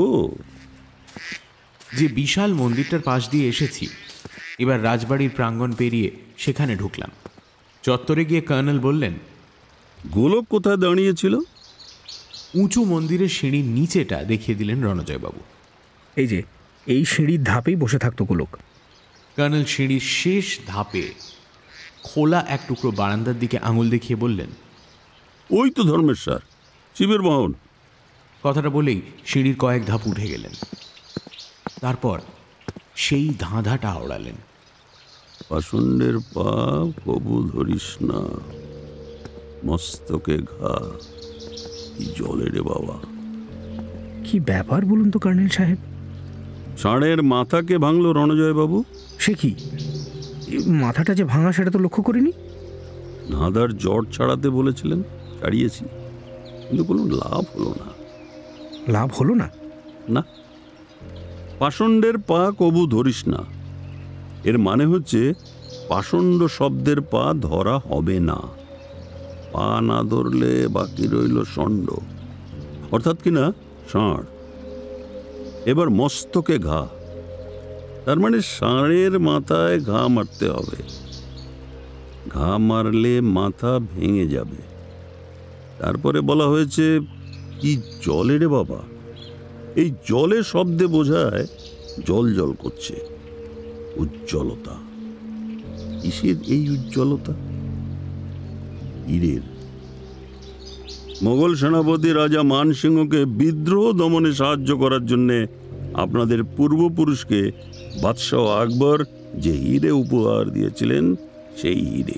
[SPEAKER 2] যে বিশাল মন্দিরটার পাশ দিয়ে এসেছি, এবার রাজবাড়ির প্রাঙ্গণ পেরিয়ে সেখানে ঢুকলাম। চত্বরে গিয়ে কর্নেল বললেন,
[SPEAKER 4] গোলক কোথায় দাঁড়িয়েছিল?
[SPEAKER 2] উঁচু মন্দিরের সিঁড়ির নিচেটা দেখিয়ে দিলেন রণজয়বাবু।
[SPEAKER 7] এই যে এই সিঁড়ির ধাপেই বসে থাকতো গোলক।
[SPEAKER 2] কর্নেল সিঁড়ির শেষ ধাপে খোলা এক টুকরো বারান্দার দিকে আঙুল দেখিয়ে বললেন,
[SPEAKER 4] ওই তো ধর্মেশ্বর, শিবের বাহন।
[SPEAKER 2] কথাটা বলেই সিঁড়ির কয়েক ধাপ উঠে গেলেন। তারপর সেই ধাঁধাটা ওড়ালেন।
[SPEAKER 4] পাষণ্ডের পা কবু ধরিস না, মস্তকে ঘা, কি জলে রে বাবা।
[SPEAKER 7] কি ব্যাপার বলুন তো কর্নেল সাহেব?
[SPEAKER 4] ষাঁড়ের মাথাকে ভাঙলো রণজয়বাবু।
[SPEAKER 7] সে কি, মাথাটা যে ভাঙা সেটা তো লক্ষ্য করিনি।
[SPEAKER 4] ধাঁধার জট ছাড়াতে বলেছিলেন, ছাড়িয়েছি, কিন্তু কোনো লাভ হলো না।
[SPEAKER 7] লাভ হলো না?
[SPEAKER 4] না, পাষণ্ডের পা কবু ধরিস না এর মানে হচ্ছে পাষণ্ড শব্দের পা ধরা হবে না। পা না ধরলে বাকি রইল ষণ্ড, অর্থাৎ কিনা ষাঁড়। এবার মস্তকে ঘা, তার মানে ষাঁড়ের মাথায় ঘা মারতে হবে। ঘা মারলে মাথা ভেঙে যাবে। তারপরে বলা হয়েছে কি জলে রে বাবা। এই জলে শব্দে বোঝায় জল জল করছে, উজ্জ্বলতা। কিসের এই উজ্জ্বলতা? হীরের। মোগল সেনাপতি রাজা মানসিংহকে বিদ্রোহ দমনে সাহায্য করার জন্যে আপনাদের পূর্বপুরুষকে বাদশাহ আকবর যে হিরে উপহার দিয়েছিলেন, সেই হিরে।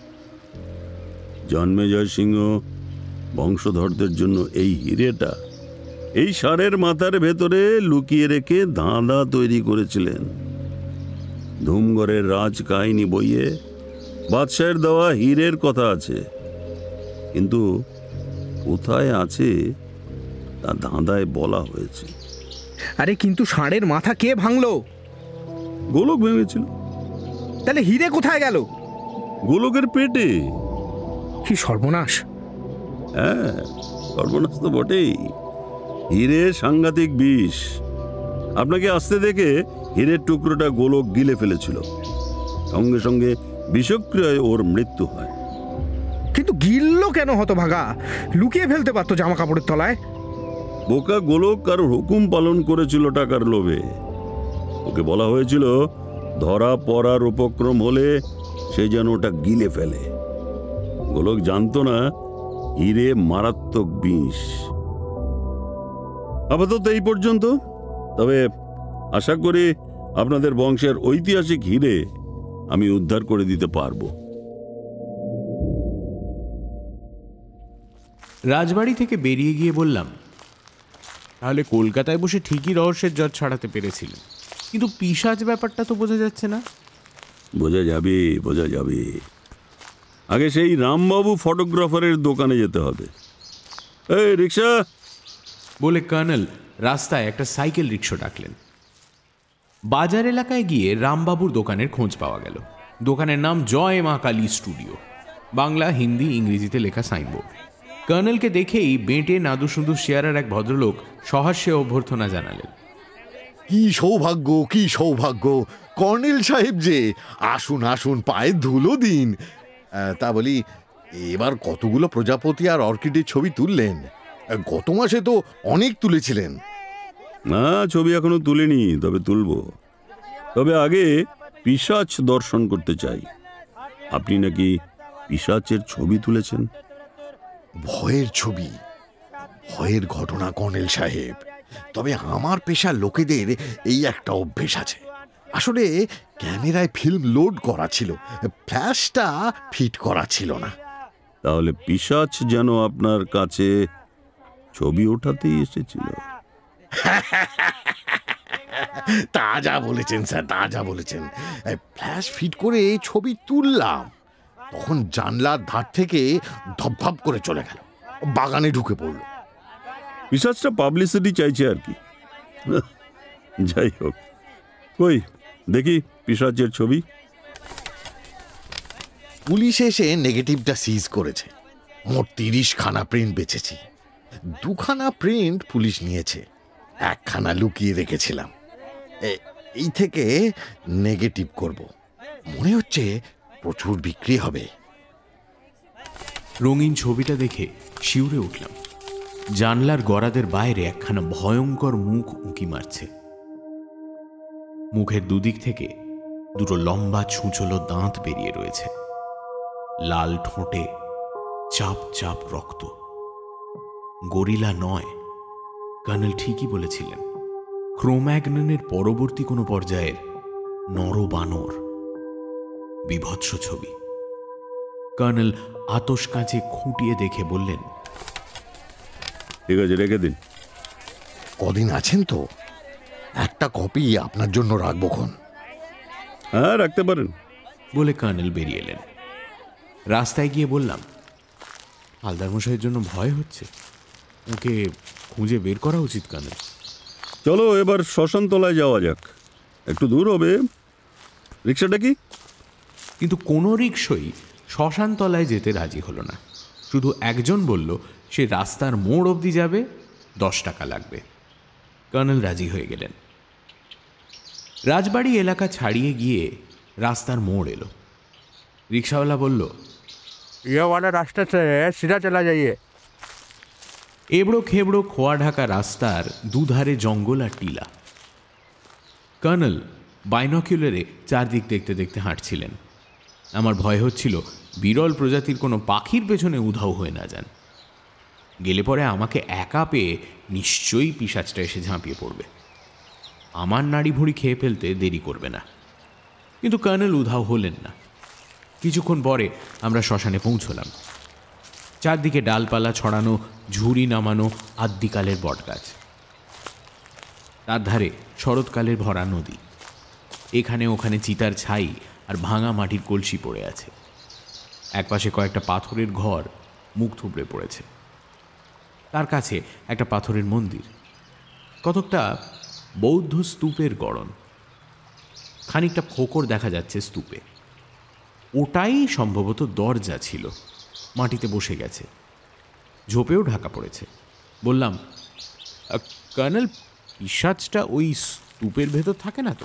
[SPEAKER 4] জন্মেজয় সিংহ বংশধরদের জন্য এই হিরেটা এই ষাঁড়ের মাথার ভেতরে লুকিয়ে রেখে ধাঁধা তৈরি করেছিলেন। ধুমগড়ের রাজ কাহিনী বইয়ে বাদশাহের দেওয়া হীরের কথা আছে, কিন্তু কোথায় আছে তা ধাঁধায় বলা হয়েছে।
[SPEAKER 7] আরে কিন্তু ষাঁড়ের মাথা কে ভাঙলো?
[SPEAKER 4] গোলক ভেঙেছিল।
[SPEAKER 7] তাহলে হিরে কোথায় গেল?
[SPEAKER 4] গোলকের পেটে।
[SPEAKER 7] কি সর্বনাশ!
[SPEAKER 4] হ্যাঁ, সর্বনাশ তো বটেই। হিরে সাংঘাতিক বিষ। আপনাকে আসতে দেখে হীরের টুকরোটা গোলক গিলে ফেলেছিল, সঙ্গে সঙ্গে বিষক্রিয়ায় ওর মৃত্যু হয়।
[SPEAKER 7] কিন্তু গিললো কেন হতভাগা? লুকিয়ে ফেলতে পারতো জামা কাপড়ের তলায়।
[SPEAKER 4] বোকা গোলক কারোর হুকুম পালন করেছিল টাকার লোভে। ওকে বলা হয়েছিল ধরা পড়ার উপক্রম হলে সে যেন ওটা গিলে ফেলে। গোলক জানতো না হিরে মারাত্মক বিষ। আপাতত এই পর্যন্ত। তবে আশা করি আপনাদের বংশের ঐতিহাসিক হিরে আমি উদ্ধার করে দিতে পারবো।
[SPEAKER 2] রাজবাড়ি থেকে বেরিয়ে গিয়ে বললাম, তাহলে কলকাতায় বসে ঠিকই রহস্যের জট ছাড়াতে পেরেছিলেন, কিন্তু পিশাচ ব্যাপারটা তো বোঝা যাচ্ছে না।
[SPEAKER 4] বোঝা যাবে, বোঝা যাবে। আগে সেই রামবাবু ফটোগ্রাফারের দোকানে যেতে হবে। এই রিক্সা!
[SPEAKER 2] বলে কর্নেল রাস্তায় একটা সাইকেল রিক্সা ডাকলেন। বাজার এলাকায় গিয়ে রামবাবুর দোকানের খোঁজ পাওয়া গেল। দোকানের নাম জয় মা কালী স্টুডিও, বাংলা, হিন্দি, ইংরেজিতে লেখা সাইনবোর্ড। কর্নেলকে দেখেই বেঁটে নাদু সুন্দর চেহারার এক ভদ্রলোক সহাস্যে অভ্যর্থনা জানালেন।
[SPEAKER 8] কি সৌভাগ্য, কি সৌভাগ্য কর্নেল সাহেব যে, আসুন আসুন, পায়ে ধুলো দিন। আহ, তা বলি, এবার কতগুলো প্রজাপতি আর অর্কিডের ছবি তুললেন? গত মাসে তো অনেক তুলেছিলেন।
[SPEAKER 4] না, ছবি এখনো তুলিনি, তবে তুলব। তবে আগে পিশাচ দর্শন করতে চাই। আপনি নাকি পিশাচের ছবি তুলেছেন?
[SPEAKER 8] ভয়ের ছবি, ভয়ের ঘটনা কর্নেল সাহেব। তবে আমার পেশার লোকেদের এই একটা অভ্যেস আছে। আসলে ক্যামেরায় ফিল্ম লোড করা ছিল, ফ্ল্যাশটা ফিট করা ছিল না।
[SPEAKER 4] তাহলে পিশাচ যেন আপনার কাছে ছবি ওঠাতেই এসেছিল।
[SPEAKER 8] তা যা বলেছেন স্যার, তা যা বলেছেন। ফ্ল্যাশ ফিট করে ছবি তুললাম, তখন জানলার ধার থেকে ধপধপ করে চলে গেল, বাগানে ঢুকে পড়ল।
[SPEAKER 4] পিশাচটা পাবলিসিটি চাইছে আর কি। যাই হোক, কই দেখি পিশাচের ছবি।
[SPEAKER 8] পুলিশ এসে নেগেটিভটা সিজ করেছে। মোট তিরিশ খানা প্রিন্ট বেচেছি। দুখানা প্রিন্ট পুলিশ নিয়েছে, একখানা লুকিয়ে রেখেছিলাম। এ- এই থেকে নেগেটিভ করব, মনে হচ্ছে প্রচুর বিক্রি হবে।
[SPEAKER 2] রঙিন ছবিটা দেখে শিউরে উঠলাম। জানলার গরাদের বাইরে একখানা ভয়ঙ্কর মুখ উঁকি মারছে। মুখের দুদিক থেকে দুটো লম্বা ছুঁচলো দাঁত বেরিয়ে রয়েছে। লাল ঠোঁটে চাপ চাপ রক্ত। গরিলা নয়, কর্নেল ঠিকই বলেছিলেন। ক্রোম্যাগননের পরবর্তী কোনো পর্যায়ের নরবানর। বিভৎস ছবি। কর্নেল আতস কাঁচে খুঁটিয়ে দেখে বললেন,
[SPEAKER 4] ঠিক আছে, রেখে দিন।
[SPEAKER 8] কদিন আছেন তো? একটা কপি আপনার জন্য রাখবো খন।
[SPEAKER 4] হ্যাঁ, রাখতে পারেন।
[SPEAKER 2] বলে কর্নেল বেরিয়ে এলেন। রাস্তায় গিয়ে বললাম, হালদার মশাইয়ের জন্য ভয় হচ্ছে, ওকে খুঁজে বের করা উচিত কর্নেল।
[SPEAKER 4] চলো এবার শ্মশানতলায় যাওয়া যাক, একটু দূর হবে। রিক্সাটা কি?
[SPEAKER 2] কিন্তু কোনো রিক্সই শ্মশানতলায় যেতে রাজি হলো না। শুধু একজন বলল সে রাস্তার মোড় অবধি যাবে, দশ টাকা লাগবে। কর্নেল রাজি হয়ে গেলেন। রাজবাড়ি এলাকা ছাড়িয়ে গিয়ে রাস্তার মোড় এলো। রিক্সাওয়ালা বলল,
[SPEAKER 9] ये वाला रास्ते से सीधा चला जाइए।
[SPEAKER 2] এবড়ো খেবড়ো খোয়া ঢাকা রাস্তার দুধারে জঙ্গল আর টিলা। কর্নেল বাইনকুলারে চারদিক দেখতে দেখতে হাঁটছিলেন। আমার ভয় হচ্ছিল বিরল প্রজাতির কোনো পাখির পেছনে উধাও হয়ে না যান। গেলে পরে আমাকে একা পেয়ে নিশ্চয়ই পিশাচটা এসে ঝাঁপিয়ে পড়বে, আমার নাড়ি ভুঁড়ি খেয়ে ফেলতে দেরি করবে না। কিন্তু কর্নেল উধাও হলেন না। কিছুক্ষণ পরে আমরা শ্মশানে পৌঁছলাম। চারদিকে ডালপালা ছড়ানো, ঝুড়ি নামানো আদ্যিকালের বটগাছ। তার ধারে শরৎকালের ভরা নদী। এখানে ওখানে চিতার ছাই আর ভাঙা মাটির কলসি পড়ে আছে। একপাশে কয়েকটা পাথরের ঘর মুখ থুবড়ে পড়েছে। তার কাছে একটা পাথরের মন্দির, কতকটা বৌদ্ধ স্তূপের গড়ন। খানিকটা ফোকর দেখা যাচ্ছে স্তূপে। ওটাই সম্ভবত দরজা ছিল, মাটিতে বসে গেছে, ঝোপেও ঢাকা পড়েছে। বললাম, কর্নেল, পিশাচটা ওই স্তূপের ভেতর থাকে না তো?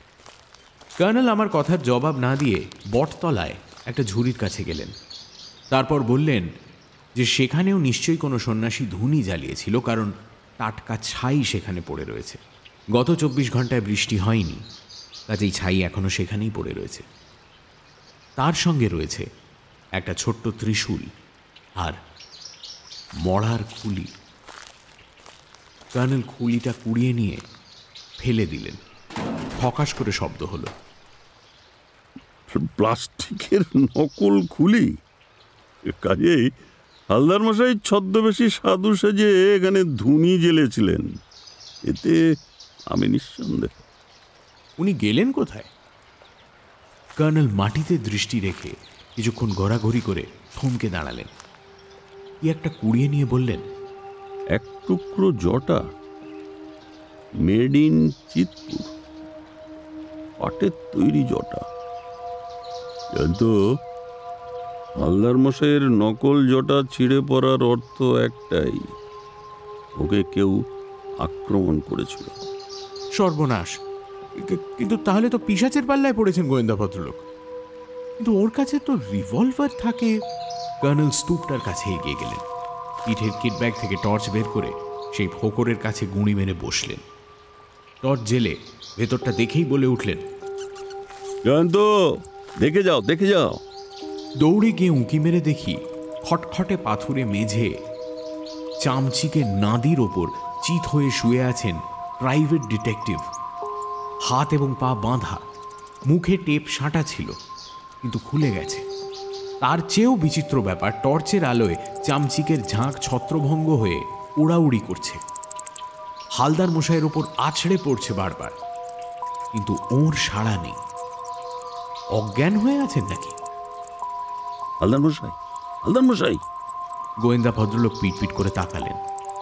[SPEAKER 2] কর্নেল আমার কথার জবাব না দিয়ে বটতলায় একটা ঝুড়ির কাছে গেলেন। তারপর বললেন যে সেখানেও নিশ্চয়ই কোনো সন্ন্যাসী ধুনি জ্বালিয়েছিল, কারণ টাটকা ছাই সেখানে পড়ে রয়েছে। গত চব্বিশ ঘন্টায় বৃষ্টি হয়নি, কাজেই ছাই এখনো সেখানেই পড়ে রয়েছে। তার সঙ্গে রয়েছে একটা ছোট্ট ত্রিশূল আর মড়ার খুলি। কর্নেল খুলিটা কুড়িয়ে নিয়ে ফেলে দিলেন। ফকাস করে শব্দ হলো।
[SPEAKER 4] প্লাস্টিকের নকল খুলি? কাজেই হালদার মশাই ছদ্মবেশী সাধু সেজে এখানে ধুনি জ্বেলেছিলেন, এতে আমি নিঃসন্দেহ।
[SPEAKER 2] উনি গেলেন কোথায়? কর্নেল মাটিতে দৃষ্টি রেখে কিছুক্ষণ ঘোরাঘুরি করে থমকে দাঁড়ালেন। কি একটা কুড়িয়ে নিয়ে বললেন,
[SPEAKER 4] এক টুকরো জটা, মেড ইন চিতপুর। পাটের তৈরি জটা। কিন্তু হালদার মশাইয়ের নকল জটা ছিঁড়ে পড়ার অর্থ একটাই, ওকে কেউ আক্রমণ করেছিল।
[SPEAKER 2] সর্বনাশ! কি- কিন্তু তাহলে তো পিশাচের পাল্লায় পড়েছেন গোয়েন্দা ভদ্রলোক। কিন্তু ওর কাছে তো রিভলভার থাকে। কর্নেল স্তূপটার কাছে এগিয়ে গেলেন, পিঠের কিট ব্যাগ থেকে টর্চ বের করে সেই ফোকরের কাছে গুঁড়ি মেরে বসলেন। টর্চ জেলে ভেতরটা দেখেই বলে উঠলেন,
[SPEAKER 4] জয়ন্ত, দেখে যাও দেখে যাও।
[SPEAKER 2] দৌড়ে গিয়ে উঁকি মেরে দেখি খটখটে পাথুরে মেঝে চামচিকে নাদির ওপর চিত হয়ে শুয়ে আছেন প্রাইভেট ডিটেকটিভ। হাত এবং পা বাঁধা, মুখে টেপ সাঁটা ছিল কিন্তু খুলে গেছে। তার চেয়েও বিচিত্র ব্যাপার, টর্চের আলোয় চামচিকের ঝাঁক ছত্রভঙ্গ হয়ে উড়াউড়ি করছে, হালদার মশাইয়ের ওপর আছড়ে পড়ছে বারবার, কিন্তু ওর সাড়া নেই। অজ্ঞান হয়ে আছেন নাকি?
[SPEAKER 4] হালদার মশাই, হালদার মশাই!
[SPEAKER 2] গোয়েন্দা ভদ্রলোক পিটপিট করে তাকালেন।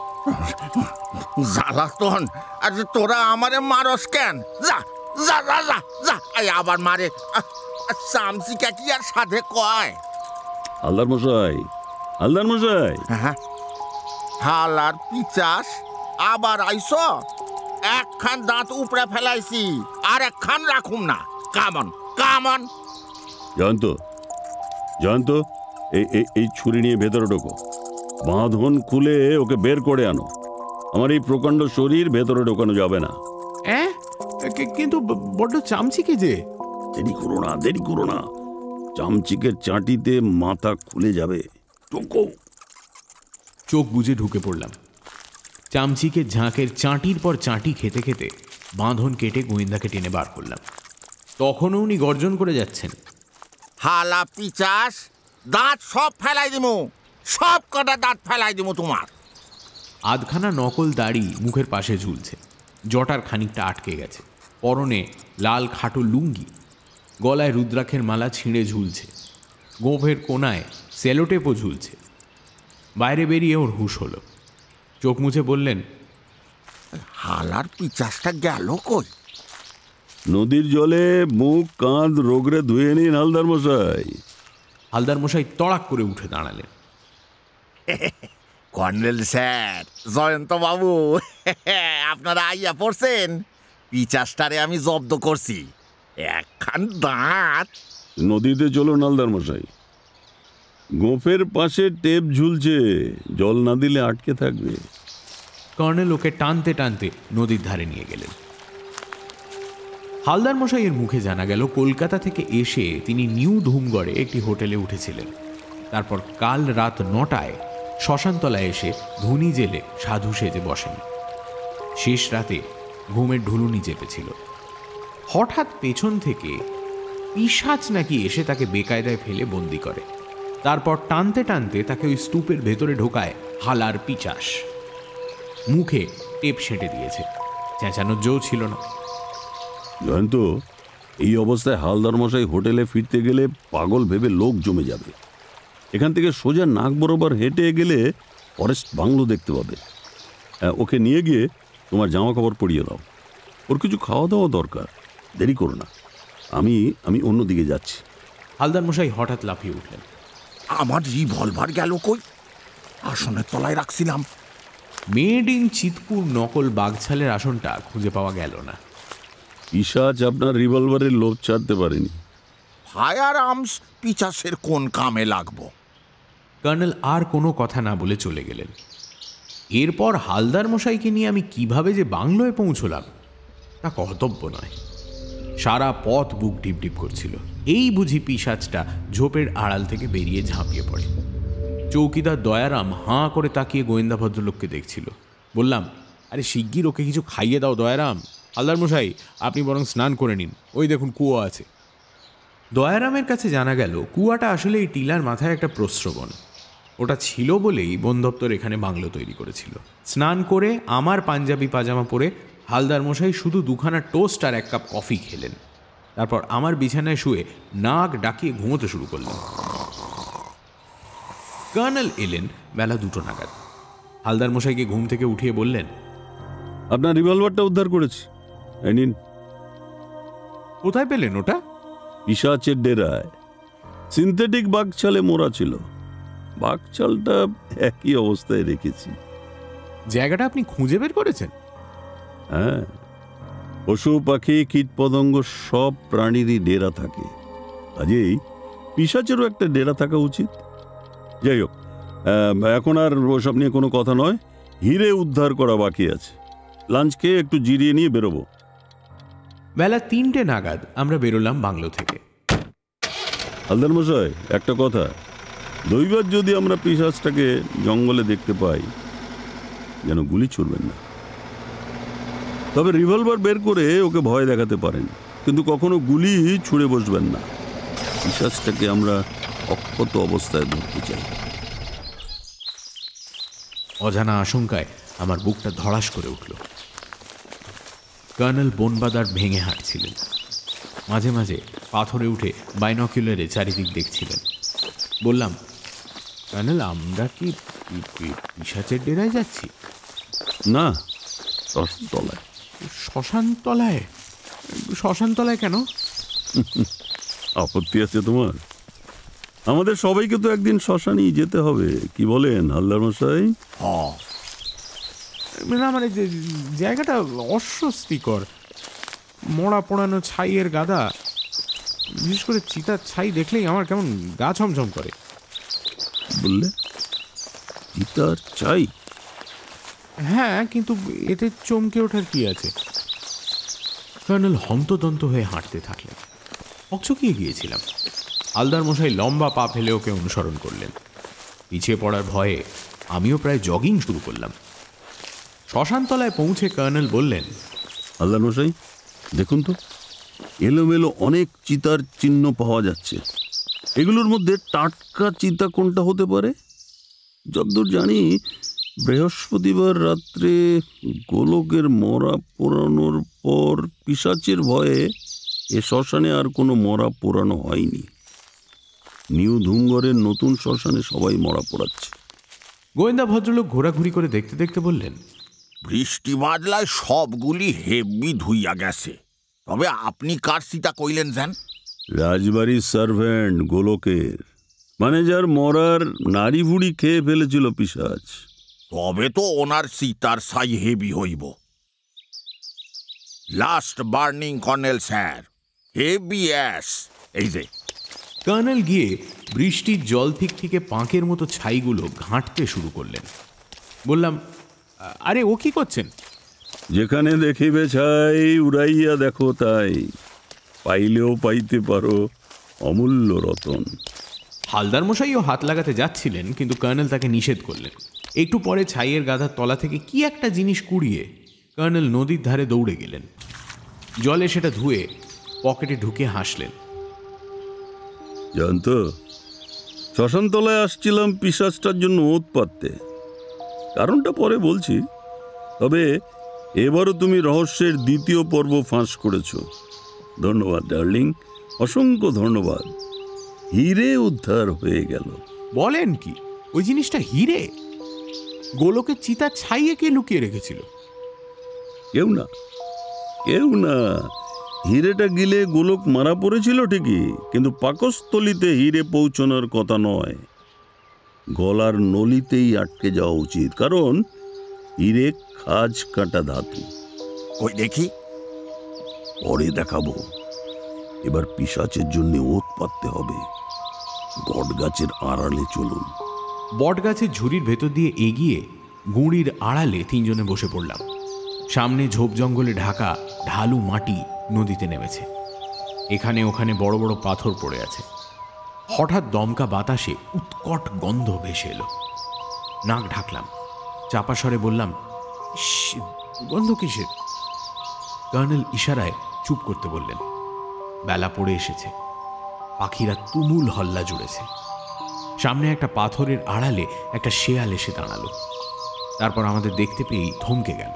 [SPEAKER 3] জ্বালাতন! আরে তোরা আমারে মারস কেন? যা যা যা যা যা, এই আবার মারে। চামচিকা কি আর সাধে কয়?
[SPEAKER 4] হালদার মশাই, হালদার মশাই!
[SPEAKER 3] হ্যাঁ, হালার পিচাস আবার আইস? একখান দাঁত উপরে ফেলাইছি, আর একখান রাখুম না। Come on come on!
[SPEAKER 4] জয়ন্ত, জয়ন্ত, এই এই- এই ছুরি নিয়ে ভেতরে ঢোকো। বাঁধন খুলে ওকে বের করে আনো। আমার এই প্রকাণ্ড শরীর ভেতরে ঢোকানো যাবে না।
[SPEAKER 2] হ্যাঁ, কিন্তু বড্ড চামচিকে যে।
[SPEAKER 4] দেরি করো না, দেরি করো না, চামচিকের চাটিতে মাথা খুলে যাবে। ঢোকো।
[SPEAKER 2] চোখ বুজে ঢুকে পড়লাম। চামচিকে ঝাঁকের চাঁটির পর চাঁটি খেতে খেতে বাঁধন কেটে গোয়েন্দাকে টেনে বার করলাম। তখনও উনি গর্জন করে যাচ্ছেন,
[SPEAKER 3] হালা পিচাস, দাঁত সব ফেলাই দিমু, সব কটা দাঁত ফেলাই দিমু তোমার।
[SPEAKER 2] আধখানা নকল দাড়ি মুখের পাশে ঝুলছে, জটার খানিকটা আটকে গেছে, পরনে লাল খাটো লুঙ্গি, গলায় রুদ্রাক্ষের মালা ছিঁড়ে ঝুলছে, গোঁফের কোনায় সেলোটেপও ঝুলছে। বাইরে বেরিয়ে ওর হুঁশ হলো, চোখ মুছে বললেন,
[SPEAKER 3] হালার পিচাসটা গেল কই?
[SPEAKER 4] নদীর জলে মুখ কাঁধ রোগরে ধুয়ে নিন হালদার মশাই।
[SPEAKER 2] হালদার মশাই তড়াক করে উঠে দাঁড়ালেন।
[SPEAKER 3] কর্নেল স্যার, জয়ন্ত বাবু, আপনারা আইয়া পড়ছেন। পিচাসটারে আমি জব্দ করছি, একখান দাঁত।
[SPEAKER 4] নদীতে চলুন হালদার মশাই। গোঁফের পাশে টেপ ঝুলছে, জল না দিলে আটকে থাকবে।
[SPEAKER 2] কর্নেল ওকে টানতে টানতে নদীর ধারে নিয়ে গেলেন। হালদার মশাইয়ের মুখে জানা গেল কলকাতা থেকে এসে তিনি নিউ ধুমগড়ে একটি হোটেলে উঠেছিলেন। তারপর কাল রাত নটায় শ্মশানতলায় এসে ধুনি জেলে সাধু সেজে বসেন। শেষ রাতে ঘুমের ঢুলুনি চেপেছিল। হঠাৎ পেছন থেকে পিশাচ নাকি এসে তাকে বেকায়দায় ফেলে বন্দি করে। তারপর টানতে টানতে তাকে ওই স্তূপের ভেতরে ঢোকায় হালার পিচাস। মুখে টেপ সেঁটে দিয়েছে, চেঁচানোর জো ছিল না।
[SPEAKER 4] জয়ন্ত, এই অবস্থায় হালদার মশাই হোটেলে ফিরতে গেলে পাগল ভেবে লোক জমে যাবে। এখান থেকে সোজা নাক বরাবর হেঁটে গেলে ফরেস্ট বাংলো দেখতে পাবে। ওকে নিয়ে গিয়ে তোমার জামা কাপড় পরিয়ে দাও। ওর কিছু খাওয়া দাওয়া দরকার। দেরি করো না, আমি আমি অন্যদিকে যাচ্ছি।
[SPEAKER 2] হালদার মশাই হঠাৎ লাফিয়ে উঠলেন।
[SPEAKER 3] আমার রিভলভার গেল কই? আসনের তলায় রাখছিলাম।
[SPEAKER 2] মেড ইন চিতপুর নকল বাঘছালের আসনটা খুঁজে পাওয়া গেল না।
[SPEAKER 4] পিশাচ আপনার রিভলভারের লোভ ছাড়তে পারেনি।
[SPEAKER 3] ফায়ার আর্মস পিচাসের কোন কামে লাগবো?
[SPEAKER 2] কর্নেল আর কোনো কথা না বলে চলে গেলেন। এরপর হালদার মশাইকে নিয়ে আমি কিভাবে যে বাংলোয় পৌঁছলাম তা কর্তব্য নয়। সারা পথ বুক ডিপ ডিপ করছিল। এই বুঝি পিশাচটা ঝোপের আড়াল থেকে বেরিয়ে ঝাঁপিয়ে পড়ে। চৌকিদার দয়ারাম হাঁ করে তাকিয়ে গোয়েন্দা ভদ্রলোককে দেখছিল। বললাম, আরে শিগগির ওকে কিছু খাইয়ে দাও দয়ারাম। হালদার মশাই, আপনি বরং স্নান করে নিন, ওই দেখুন কুয়ো আছে। দয়ারামের কাছে জানা গেল কুয়াটা আসলে এই টিলার মাথায় একটা প্রস্রবণ। ওটা ছিল বলেই বন দপ্তর এখানে বাংলো তৈরি করেছিল। স্নান করে আমার পাঞ্জাবি পাজামা পরে হালদার মশাই শুধু দুখানা টোস্ট আর এক কাপ কফি খেলেন। তারপর আমার বিছানায় শুয়ে নাক ডাকিয়ে ঘুমোতে শুরু করলেন। কর্নেল এলেন বেলা দুটো নাগাদ। হালদার মশাইকে ঘুম থেকে উঠিয়ে বললেন,
[SPEAKER 4] আপনার রিভলভারটা উদ্ধার করেছি, এই নিন।
[SPEAKER 2] কোথায় পেলেন ওটা?
[SPEAKER 4] পিশাচের ডেরায় সিনথেটিক বাঘছালে মোড়া ছিল। বাঘছালটা একই অবস্থায় রেখেছি।
[SPEAKER 2] জায়গাটা আপনি খুঁজে বের করেছেন?
[SPEAKER 4] হ্যাঁ, পশু পাখি কীট পতঙ্গ সব প্রাণীরই ডেরা থাকে, কাজেই পিশাচেরও একটা ডেরা থাকা উচিত। যাই হোক, এখন আর ওসব নিয়ে কোনো কথা নয়। হিরে উদ্ধার করা বাকি আছে। লাঞ্চ খেয়ে একটু জিরিয়ে নিয়ে বেরোবো।
[SPEAKER 2] বেলা তিনটে নাগাদ আমরা বেরোলাম বাংলো থেকে।
[SPEAKER 4] হালদার মশাই, একটা কথা, দৈবার যদি আমরা পিশাচটাকে জঙ্গলে দেখতে পাই, যেন গুলি ছুড়বেন না। তবে রিভলভার বের করে ওকে ভয় দেখাতে পারেন, কিন্তু কখনো গুলি ছুড়ে বসবেন না। পিশাচটাকে আমরা অক্ষত অবস্থায় ধরতে চাই।
[SPEAKER 2] অজানা আশঙ্কায় আমার বুকটা ধড়াস করে উঠল। কর্নেল বনবাদার ভেঙে হাঁটছিলেন, মাঝে মাঝে পাথরে উঠে বাইনকুলারে চারিদিক দেখছিলেন। বললাম, কর্নেল, আমরা কি পিশাচের ডেরায় যাচ্ছি?
[SPEAKER 4] না, শ্মশানতলায়।
[SPEAKER 2] শ্মশানতলায়? শ্মশানতলায় কেন?
[SPEAKER 4] আপত্তি আছে তোমার? আমাদের সবাইকে তো একদিন শ্মশানেই যেতে হবে, কি বলেন হালদার মশাই?
[SPEAKER 2] না, মানে জায়গাটা অস্বস্তিকর। মোড়া পোড়ানো ছাইয়ের গাদা, বিশেষ করে চিতার ছাই দেখলেই আমার কেমন গা ছমছম করে।
[SPEAKER 4] বললে চিতার ছাই?
[SPEAKER 2] হ্যাঁ, কিন্তু এতে চমকে ওঠার কি আছে? কর্নেল হন্তদন্ত হয়ে হাঁটতে থাকলেন। হকচকিয়ে গিয়েছিলাম। হালদার মশাই লম্বা পা ফেলে ওকে অনুসরণ করলেন। পিছিয়ে পড়ার ভয়ে আমিও প্রায় জগিং শুরু করলাম। শ্মশানতলায় পৌঁছে কর্নেল বললেন,
[SPEAKER 4] হালদার মশাই, দেখুন তো, এলোমেলো অনেক চিতার চিহ্ন পাওয়া যাচ্ছে। এগুলোর মধ্যে টাটকা চিতা কোনটা হতে পারে? যতদূর জানি, বৃহস্পতিবার রাত্রে গোলকের মরা পোড়ানোর পর পিশাচের ভয়ে এ শ্মশানে আর কোনো মরা পোড়ানো হয়নি। নিউ ধুমঘরের নতুন শ্মশানে সবাই মরা পোড়াচ্ছে।
[SPEAKER 2] গোয়েন্দা ভদ্রলোক ঘোরাঘুরি করে দেখতে দেখতে বললেন,
[SPEAKER 3] বৃষ্টি বাদলায় সবগুলি হেব্বি ধুইয়া গেছে। তবে আপনি কার চিতা কইলেন যেন?
[SPEAKER 4] রাজবাড়ির সার্ভেন্ট গোলকের, মানে যার মরার নারী ভুড়ি খেয়ে ফেলেছিল পিশাচ।
[SPEAKER 3] তবে তো ওনার চিতার ছাই হেভি হইব। Last burning colonel sir, heavy ash. এই যে।
[SPEAKER 2] কর্নেল গিয়ে বৃষ্টির জল ঠিক থেকে পাঁকের মতো ছাইগুলো ঘাঁটতে শুরু করলেন। বললাম, আরে ও কি করছেন?
[SPEAKER 4] যেখানে দেখিবে ছাই উড়াইয়া দেখো তাই, পাইলেও পাইতে পারো অমূল্য রতন।
[SPEAKER 2] হালদার মশাইও হাত লাগাতে যাচ্ছিলেন, কিন্তু কর্নেল তাকে নিষেধ করলেন। একটু পরে ছাইয়ের গাদার তলা থেকে কি একটা জিনিস কুড়িয়ে কর্নেল নদীর ধারে দৌড়ে গেলেন। জলে সেটা ধুয়ে পকেটে ঢুকে হাসলেন।
[SPEAKER 4] জানতো, শ্মশানতলায় আসছিলাম পিশাচটার জন্য ওত পাততে। কারণটা পরে বলছি, তবে এবারও তুমি রহস্যের দ্বিতীয় পর্ব ফাঁস করেছ। ধন্যবাদ ডার্লিং, অসংখ্য ধন্যবাদ। হিরে উদ্ধার হয়ে গেল।
[SPEAKER 2] বলেন কি? ওই জিনিসটা হিরে? গোলকের চিতা ছাইয়ে কে লুকিয়ে রেখেছিল?
[SPEAKER 4] কেউ না, কেউ না। হিরেটা গিলে গোলক মারা পড়েছিল ঠিকই, কিন্তু পাকস্থলিতে হিরে পৌঁছানোর কথা নয়। গলার নলিতেই আটকে যাওয়া উচিত, কারণ হিরে খাজ কাটা ধাতু।
[SPEAKER 3] ওই দেখি।
[SPEAKER 4] পরে দেখাবো। এবার পিশাচের জন্য ওত পাততে হবে। বট গাছের আড়ালে চলুন।
[SPEAKER 2] বট গাছের ঝুড়ির ভেতর দিয়ে এগিয়ে গুঁড়ির আড়ালে তিনজনে বসে পড়লাম। সামনে ঝোপ জঙ্গলে ঢাকা ঢালু মাটি নদীতে নেমেছে। এখানে ওখানে বড় বড় পাথর পড়ে আছে। হঠাৎ দমকা বাতাসে উৎকট গন্ধ ভেসে এলো। নাক ঢাকলাম, চাপা স্বরে বললাম, গন্ধ কিসের? কর্নেল ইশারায় চুপ করতে বললেন। বেলা পড়ে এসেছে। পাখিরা তুমুল হল্লা জুড়েছে। সামনে একটা পাথরের আড়ালে একটা শেয়াল এসে দাঁড়ালো। তারপর আমাদের দেখতে পেয়েই থমকে গেল।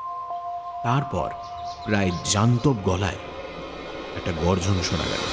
[SPEAKER 2] তারপর প্রায় জান্তব গলায় একটা গর্জন শোনা গেল।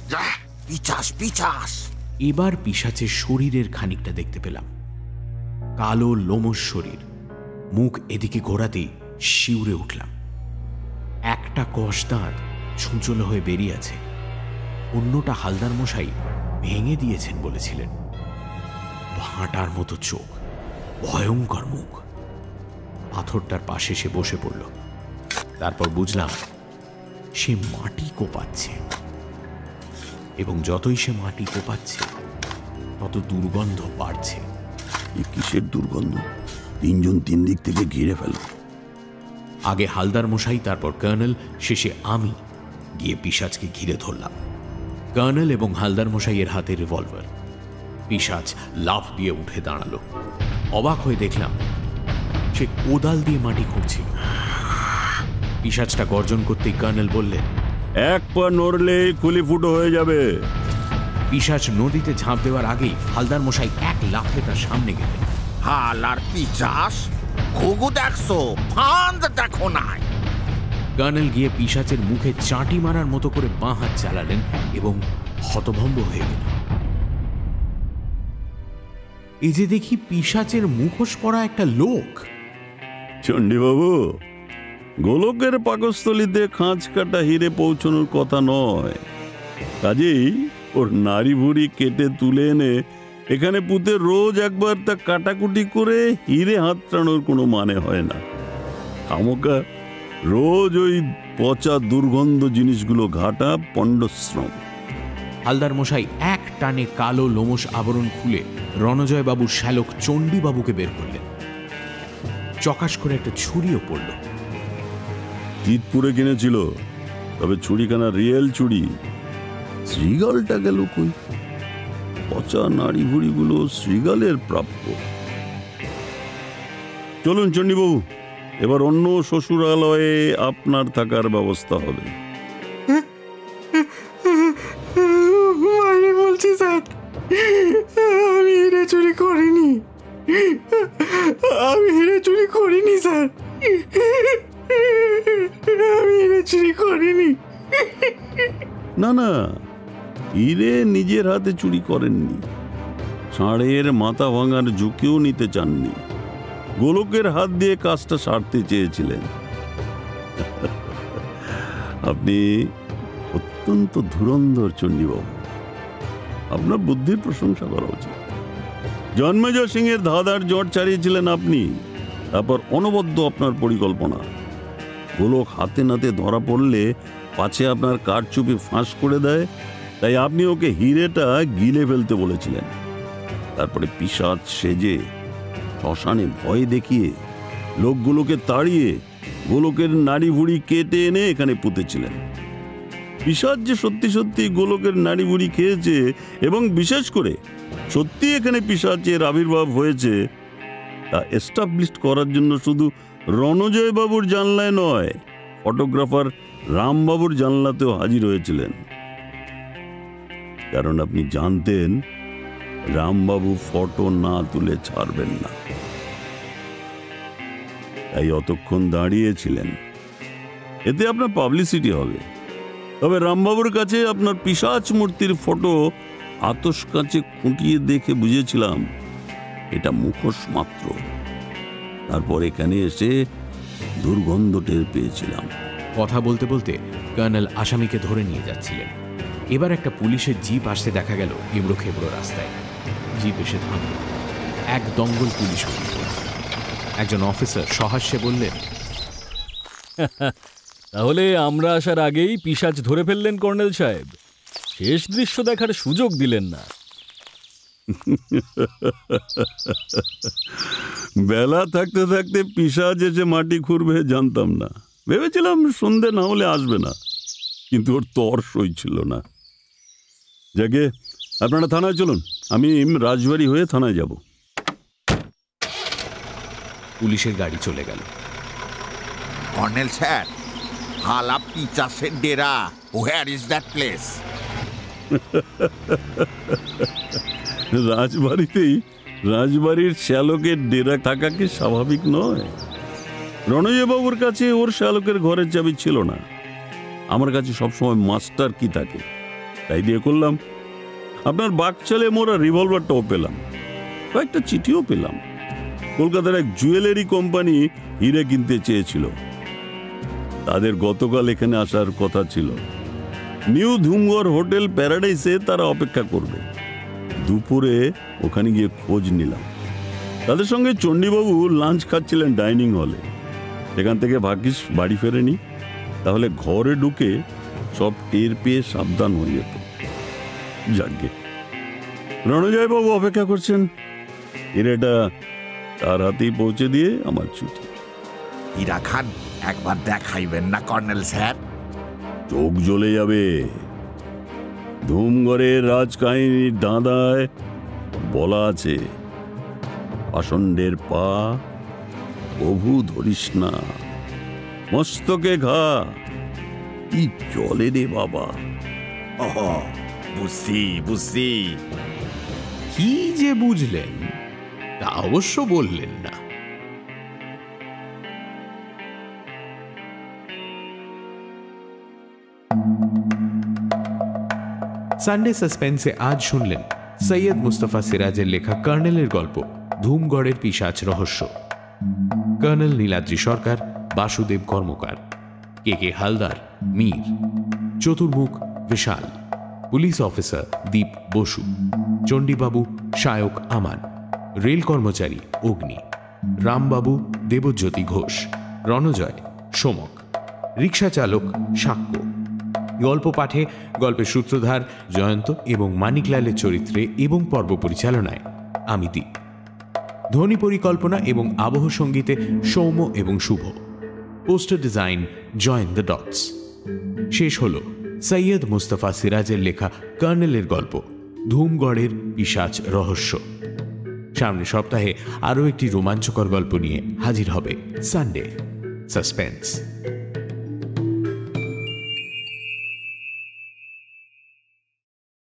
[SPEAKER 3] পিচাস পিচাস।
[SPEAKER 2] এবার পিশাচের শরীরের খানিকটা দেখতে পেলাম। কালো লোমশ শরীর, মুখ এদিকে ঘোরাতেই শিউরে উঠলাম। একটা কষ দাঁত ছুঁচলো হয়ে বেরিয়ে আছে, অন্যটা হালদার মশাই ভেঙে দিয়েছেন বলেছিলেন। ভাঁটার মতো চোখ, ভয়ঙ্কর মুখ। পাথরটার পাশে সে বসে পড়ল। তারপর বুঝলাম সে মাটি কোপাচ্ছে, এবং যতই সে মাটি কোপাচ্ছে তত দুর্গন্ধ বাড়ছে।
[SPEAKER 4] কিসের দুর্গন্ধ? তিনজন তিন দিক থেকে ঘিরে ফেল।
[SPEAKER 2] আগে হালদার মশাই, তারপর কর্নেল, শেষে আমি গিয়ে পিশাচকে ঘিরে ধরলাম। কর্নেল এবং হালদার মশাইয়ের হাতে রিভলভার। পিশাচ লাফ দিয়ে উঠে দাঁড়ালো। অবাক হয়ে দেখলাম সে কোদাল দিয়ে মাটি খুঁড়ছিল। পিশাচটা গর্জন করতেই কর্নেল বললেন,
[SPEAKER 4] এক পা নড়লে খুলি ফুটো হয়ে যাবে।
[SPEAKER 2] পিশাচ নদীতে ঝাঁপ দেওয়ার আগেই হালদার মশাই এক লাফে তার সামনে গেলেন।
[SPEAKER 3] হাল আর পিচাস, ঘুঘু দেখছো, ফাঁদ দেখো নাই।
[SPEAKER 2] কর্নেল গিয়ে পিশাচের মুখে চাঁটি মারার মতো করে বাঁ হাত চালালেন এবং হতভম্ব হয়ে গেলেন। এই যে দেখি পিশাচের মুখোশ পরা একটা লোক।
[SPEAKER 4] চণ্ডীবাবু, গোলকের পাকস্থলীতে খাঁজ কাটা হিরে পৌঁছানোর কথা নয়, কাজেই ওর নাড়ি ভুড়ি কেটে তুলে এনে এখানে পুঁতে রোজ একবার তা কাটাকুটি করে হিরে হাতড়ানোর কোনো মানে হয় না। খামোকা রোজ ওই পচা দুর্গন্ধ জিনিসগুলো ঘাটা পণ্ডশ্রম।
[SPEAKER 2] হালদার মশাই এক টানে কালো লোমশ আবরণ খুলে রণজয় বাবুর শ্যালক চণ্ডীবাবুকে বের করলেন। চকাশ করে একটা ছুরিও পড়ল।
[SPEAKER 4] জিতপুরে কিনেছিল, তবে ছুরিখানা রিয়েল ছুরি। শ্রীগালটা গেল কই? পচা নাড়ি ভুড়িগুলো শ্রীগালের প্রাপ্য। চলুন চণ্ডীবাবু, এবার অন্য শ্বশুরালয়ে আপনার থাকার ব্যবস্থা হবে।
[SPEAKER 7] বলছি স্যার, আমি হিরে চুরি করিনি। আমি হিরে চুরি করিনি স্যার, আমি হিরে চুরি করিনি।
[SPEAKER 4] না না, হিরে নিজের হাতে চুরি করেননি, ষাঁড়ের মাথা ভাঙার ঝুঁকিও নিতে চাননি, গোলকের হাত দিয়ে কাজটা সারতে চেয়েছিলেন। আপনি অত্যন্ত ধুরন্ধর চণ্ডীবাবু, আপনার বুদ্ধির প্রশংসা করা উচিত। জন্মেজয় সিং এর ধাঁধার জট চালিয়েছিলেন আপনি, তারপর অনবদ্য আপনার পরিকল্পনা। গোলক হাতে নাতে ধরা পড়লে পাছে আপনার কারচুপি ফাঁস করে দেয়, তাই আপনি ওকে হিরেটা গিলে ফেলতে বলেছিলেন। তারপরে পিশাচ সেজে শ্মশানে ভয় দেখিয়ে লোকগুলোকে তাড়িয়ে গোলকের নাড়ি ভুড়ি কেটে এনে এখানে পুঁতেছিলেন। পিশাচ যে সত্যি সত্যি গোলকের নাড়ি ভুড়ি খেয়েছে এবং বিশেষ করে সত্যি এখানে পিশাচের আবির্ভাব হয়েছে তা এস্টাবলিশ করার জন্য শুধু রণজয় বাবুর জানলায় নয়, ফটোগ্রাফার রামবাবুর জানলাতেও হাজির হয়েছিলেন। কারণ আপনি জানতেন রামবাবু ফটো না তুলে ছাড়বেন না, তাই অতক্ষণ দাঁড়িয়েছিলেন। এতে আপনার পাবলিসিটি হবে। তবে রামবাবুর কাছে আপনার পিশাচ মূর্তির ফটো আতস কাছে খুঁটিয়ে দেখে বুঝেছিলাম এটা মুখোশ মাত্র। তারপর এখানে এসে দুর্গন্ধ টের পেয়েছিলাম।
[SPEAKER 2] কথা বলতে বলতে কর্নেল আসামিকে ধরে নিয়ে যাচ্ছিলেন। এবার একটা পুলিশের জিপ আসতে দেখা গেল এবড়ো খেবড়ো রাস্তায়। জিপ এসে থামল। এক দঙ্গল পুলিশ। একজন অফিসার সহাস্যে বললেন,
[SPEAKER 10] তাহলে আমরা আসার আগেই পিশাচ ধরে ফেললেন কর্নেল সাহেব, শেষ দৃশ্য দেখার সুযোগ দিলেন না।
[SPEAKER 4] বেলা থাকতে থাকতে পিশাচ এসে মাটি খুঁড়বে জানতাম না। ভেবেছিলাম সন্ধে না হলে আসবে না, কিন্তু ওর তর সইছিল না। যাকে আপনারা থানায় চলুন, আমি রাজবাড়ি হয়ে থানায় যাব।
[SPEAKER 2] পুলিশের গাড়ি চলে গেল।
[SPEAKER 3] কর্নেল স্যার, হালা পিচাসের ডেরা, হোয়ার ইজ দ্যাট প্লেস?
[SPEAKER 4] রাজবাড়িতেই রাজবাড়ির শ্যালকের ডেরা থাকা কি স্বাভাবিক নয়? রণজয়বাবুর কাছে ওর শ্যালকের ঘরের চাবি ছিল না, আমার কাছে সবসময় মাস্টার কি থাকে, তাই দিয়ে করলাম। আপনার বাঘ ছেলে মোরা রিভলভারটাও পেলাম, কয়েকটা চিঠিও পেলাম। কলকাতার এক জুয়েলারি কোম্পানি হিরে কিনতে চেয়েছিল। তাদের গতকাল এখানে আসার কথা ছিল। নিউ ধুমঘর হোটেল প্যারাডাইসে তারা অপেক্ষা করবে। দুপুরে ওখানে গিয়ে খোঁজ নিলাম। তাদের সঙ্গে চণ্ডীবাবু লাঞ্চ খাচ্ছিলেন ডাইনিং হলে। সেখান থেকে ভাগ্যিস বাড়ি ফেরেনি, তাহলে ঘরে ঢুকে সব টের পেয়ে সাবধান হয়ে যেত। যাজ্ঞে, রণজয়বাবু অপেক্ষা করছেন। হিরেটা তার হাতেই পৌঁছে দিয়ে আমার ছুটি।
[SPEAKER 3] হীরা খান, একবার দেখাইবেন না কর্নেল স্যার?
[SPEAKER 4] চোখ জ্বলে যাবে। ধুমঘরের রাজকাহিনীর দাঁদায় বলা আছে, পাষণ্ডের পা প্রভু ধরিস না, মস্তকে ঘা। কি চলে রে বাবা!
[SPEAKER 3] ওহ, বুঝছি বুঝছি।
[SPEAKER 2] কি যে বুঝলেন তা অবশ্য বললেন না। সানডে সাসপেন্সে আজ শুনলেন সৈয়দ মুস্তফা সিরাজের লেখা কর্নেলের গল্প ধুমগড়ের পিশাচ রহস্য। Colonel Niladri Sarkar, Basudeb Karmakar, K K Haldar Mir, Chaturmukh Bishal, police officer Deep Basu, চণ্ডীবাবু শায়ক আমান, রেল কর্মচারী অগ্নি, রামবাবু দেবজ্যোতি ঘোষ, রণজয় সোমক, রিক্সা চালক সাক্ষ্য। গল্প পাঠে গল্পের সূত্রধার জয়ন্ত এবং মানিকলালের চরিত্রে এবং পর্ব পরিচালনায় আমি দীপ। ধ্বনি পরিকল্পনা এবং আবহ সঙ্গীতে সৌম্য এবং Subho. Poster design join the dots. শেষ হল সৈয়দ মুস্তফা সিরাজের লেখা কর্নেলের গল্প ধুমগড়ের পিশাচ রহস্য। সামনের সপ্তাহে আরও একটি রোমাঞ্চকর গল্প নিয়ে হাজির হবে সানডে সাসপেন্স।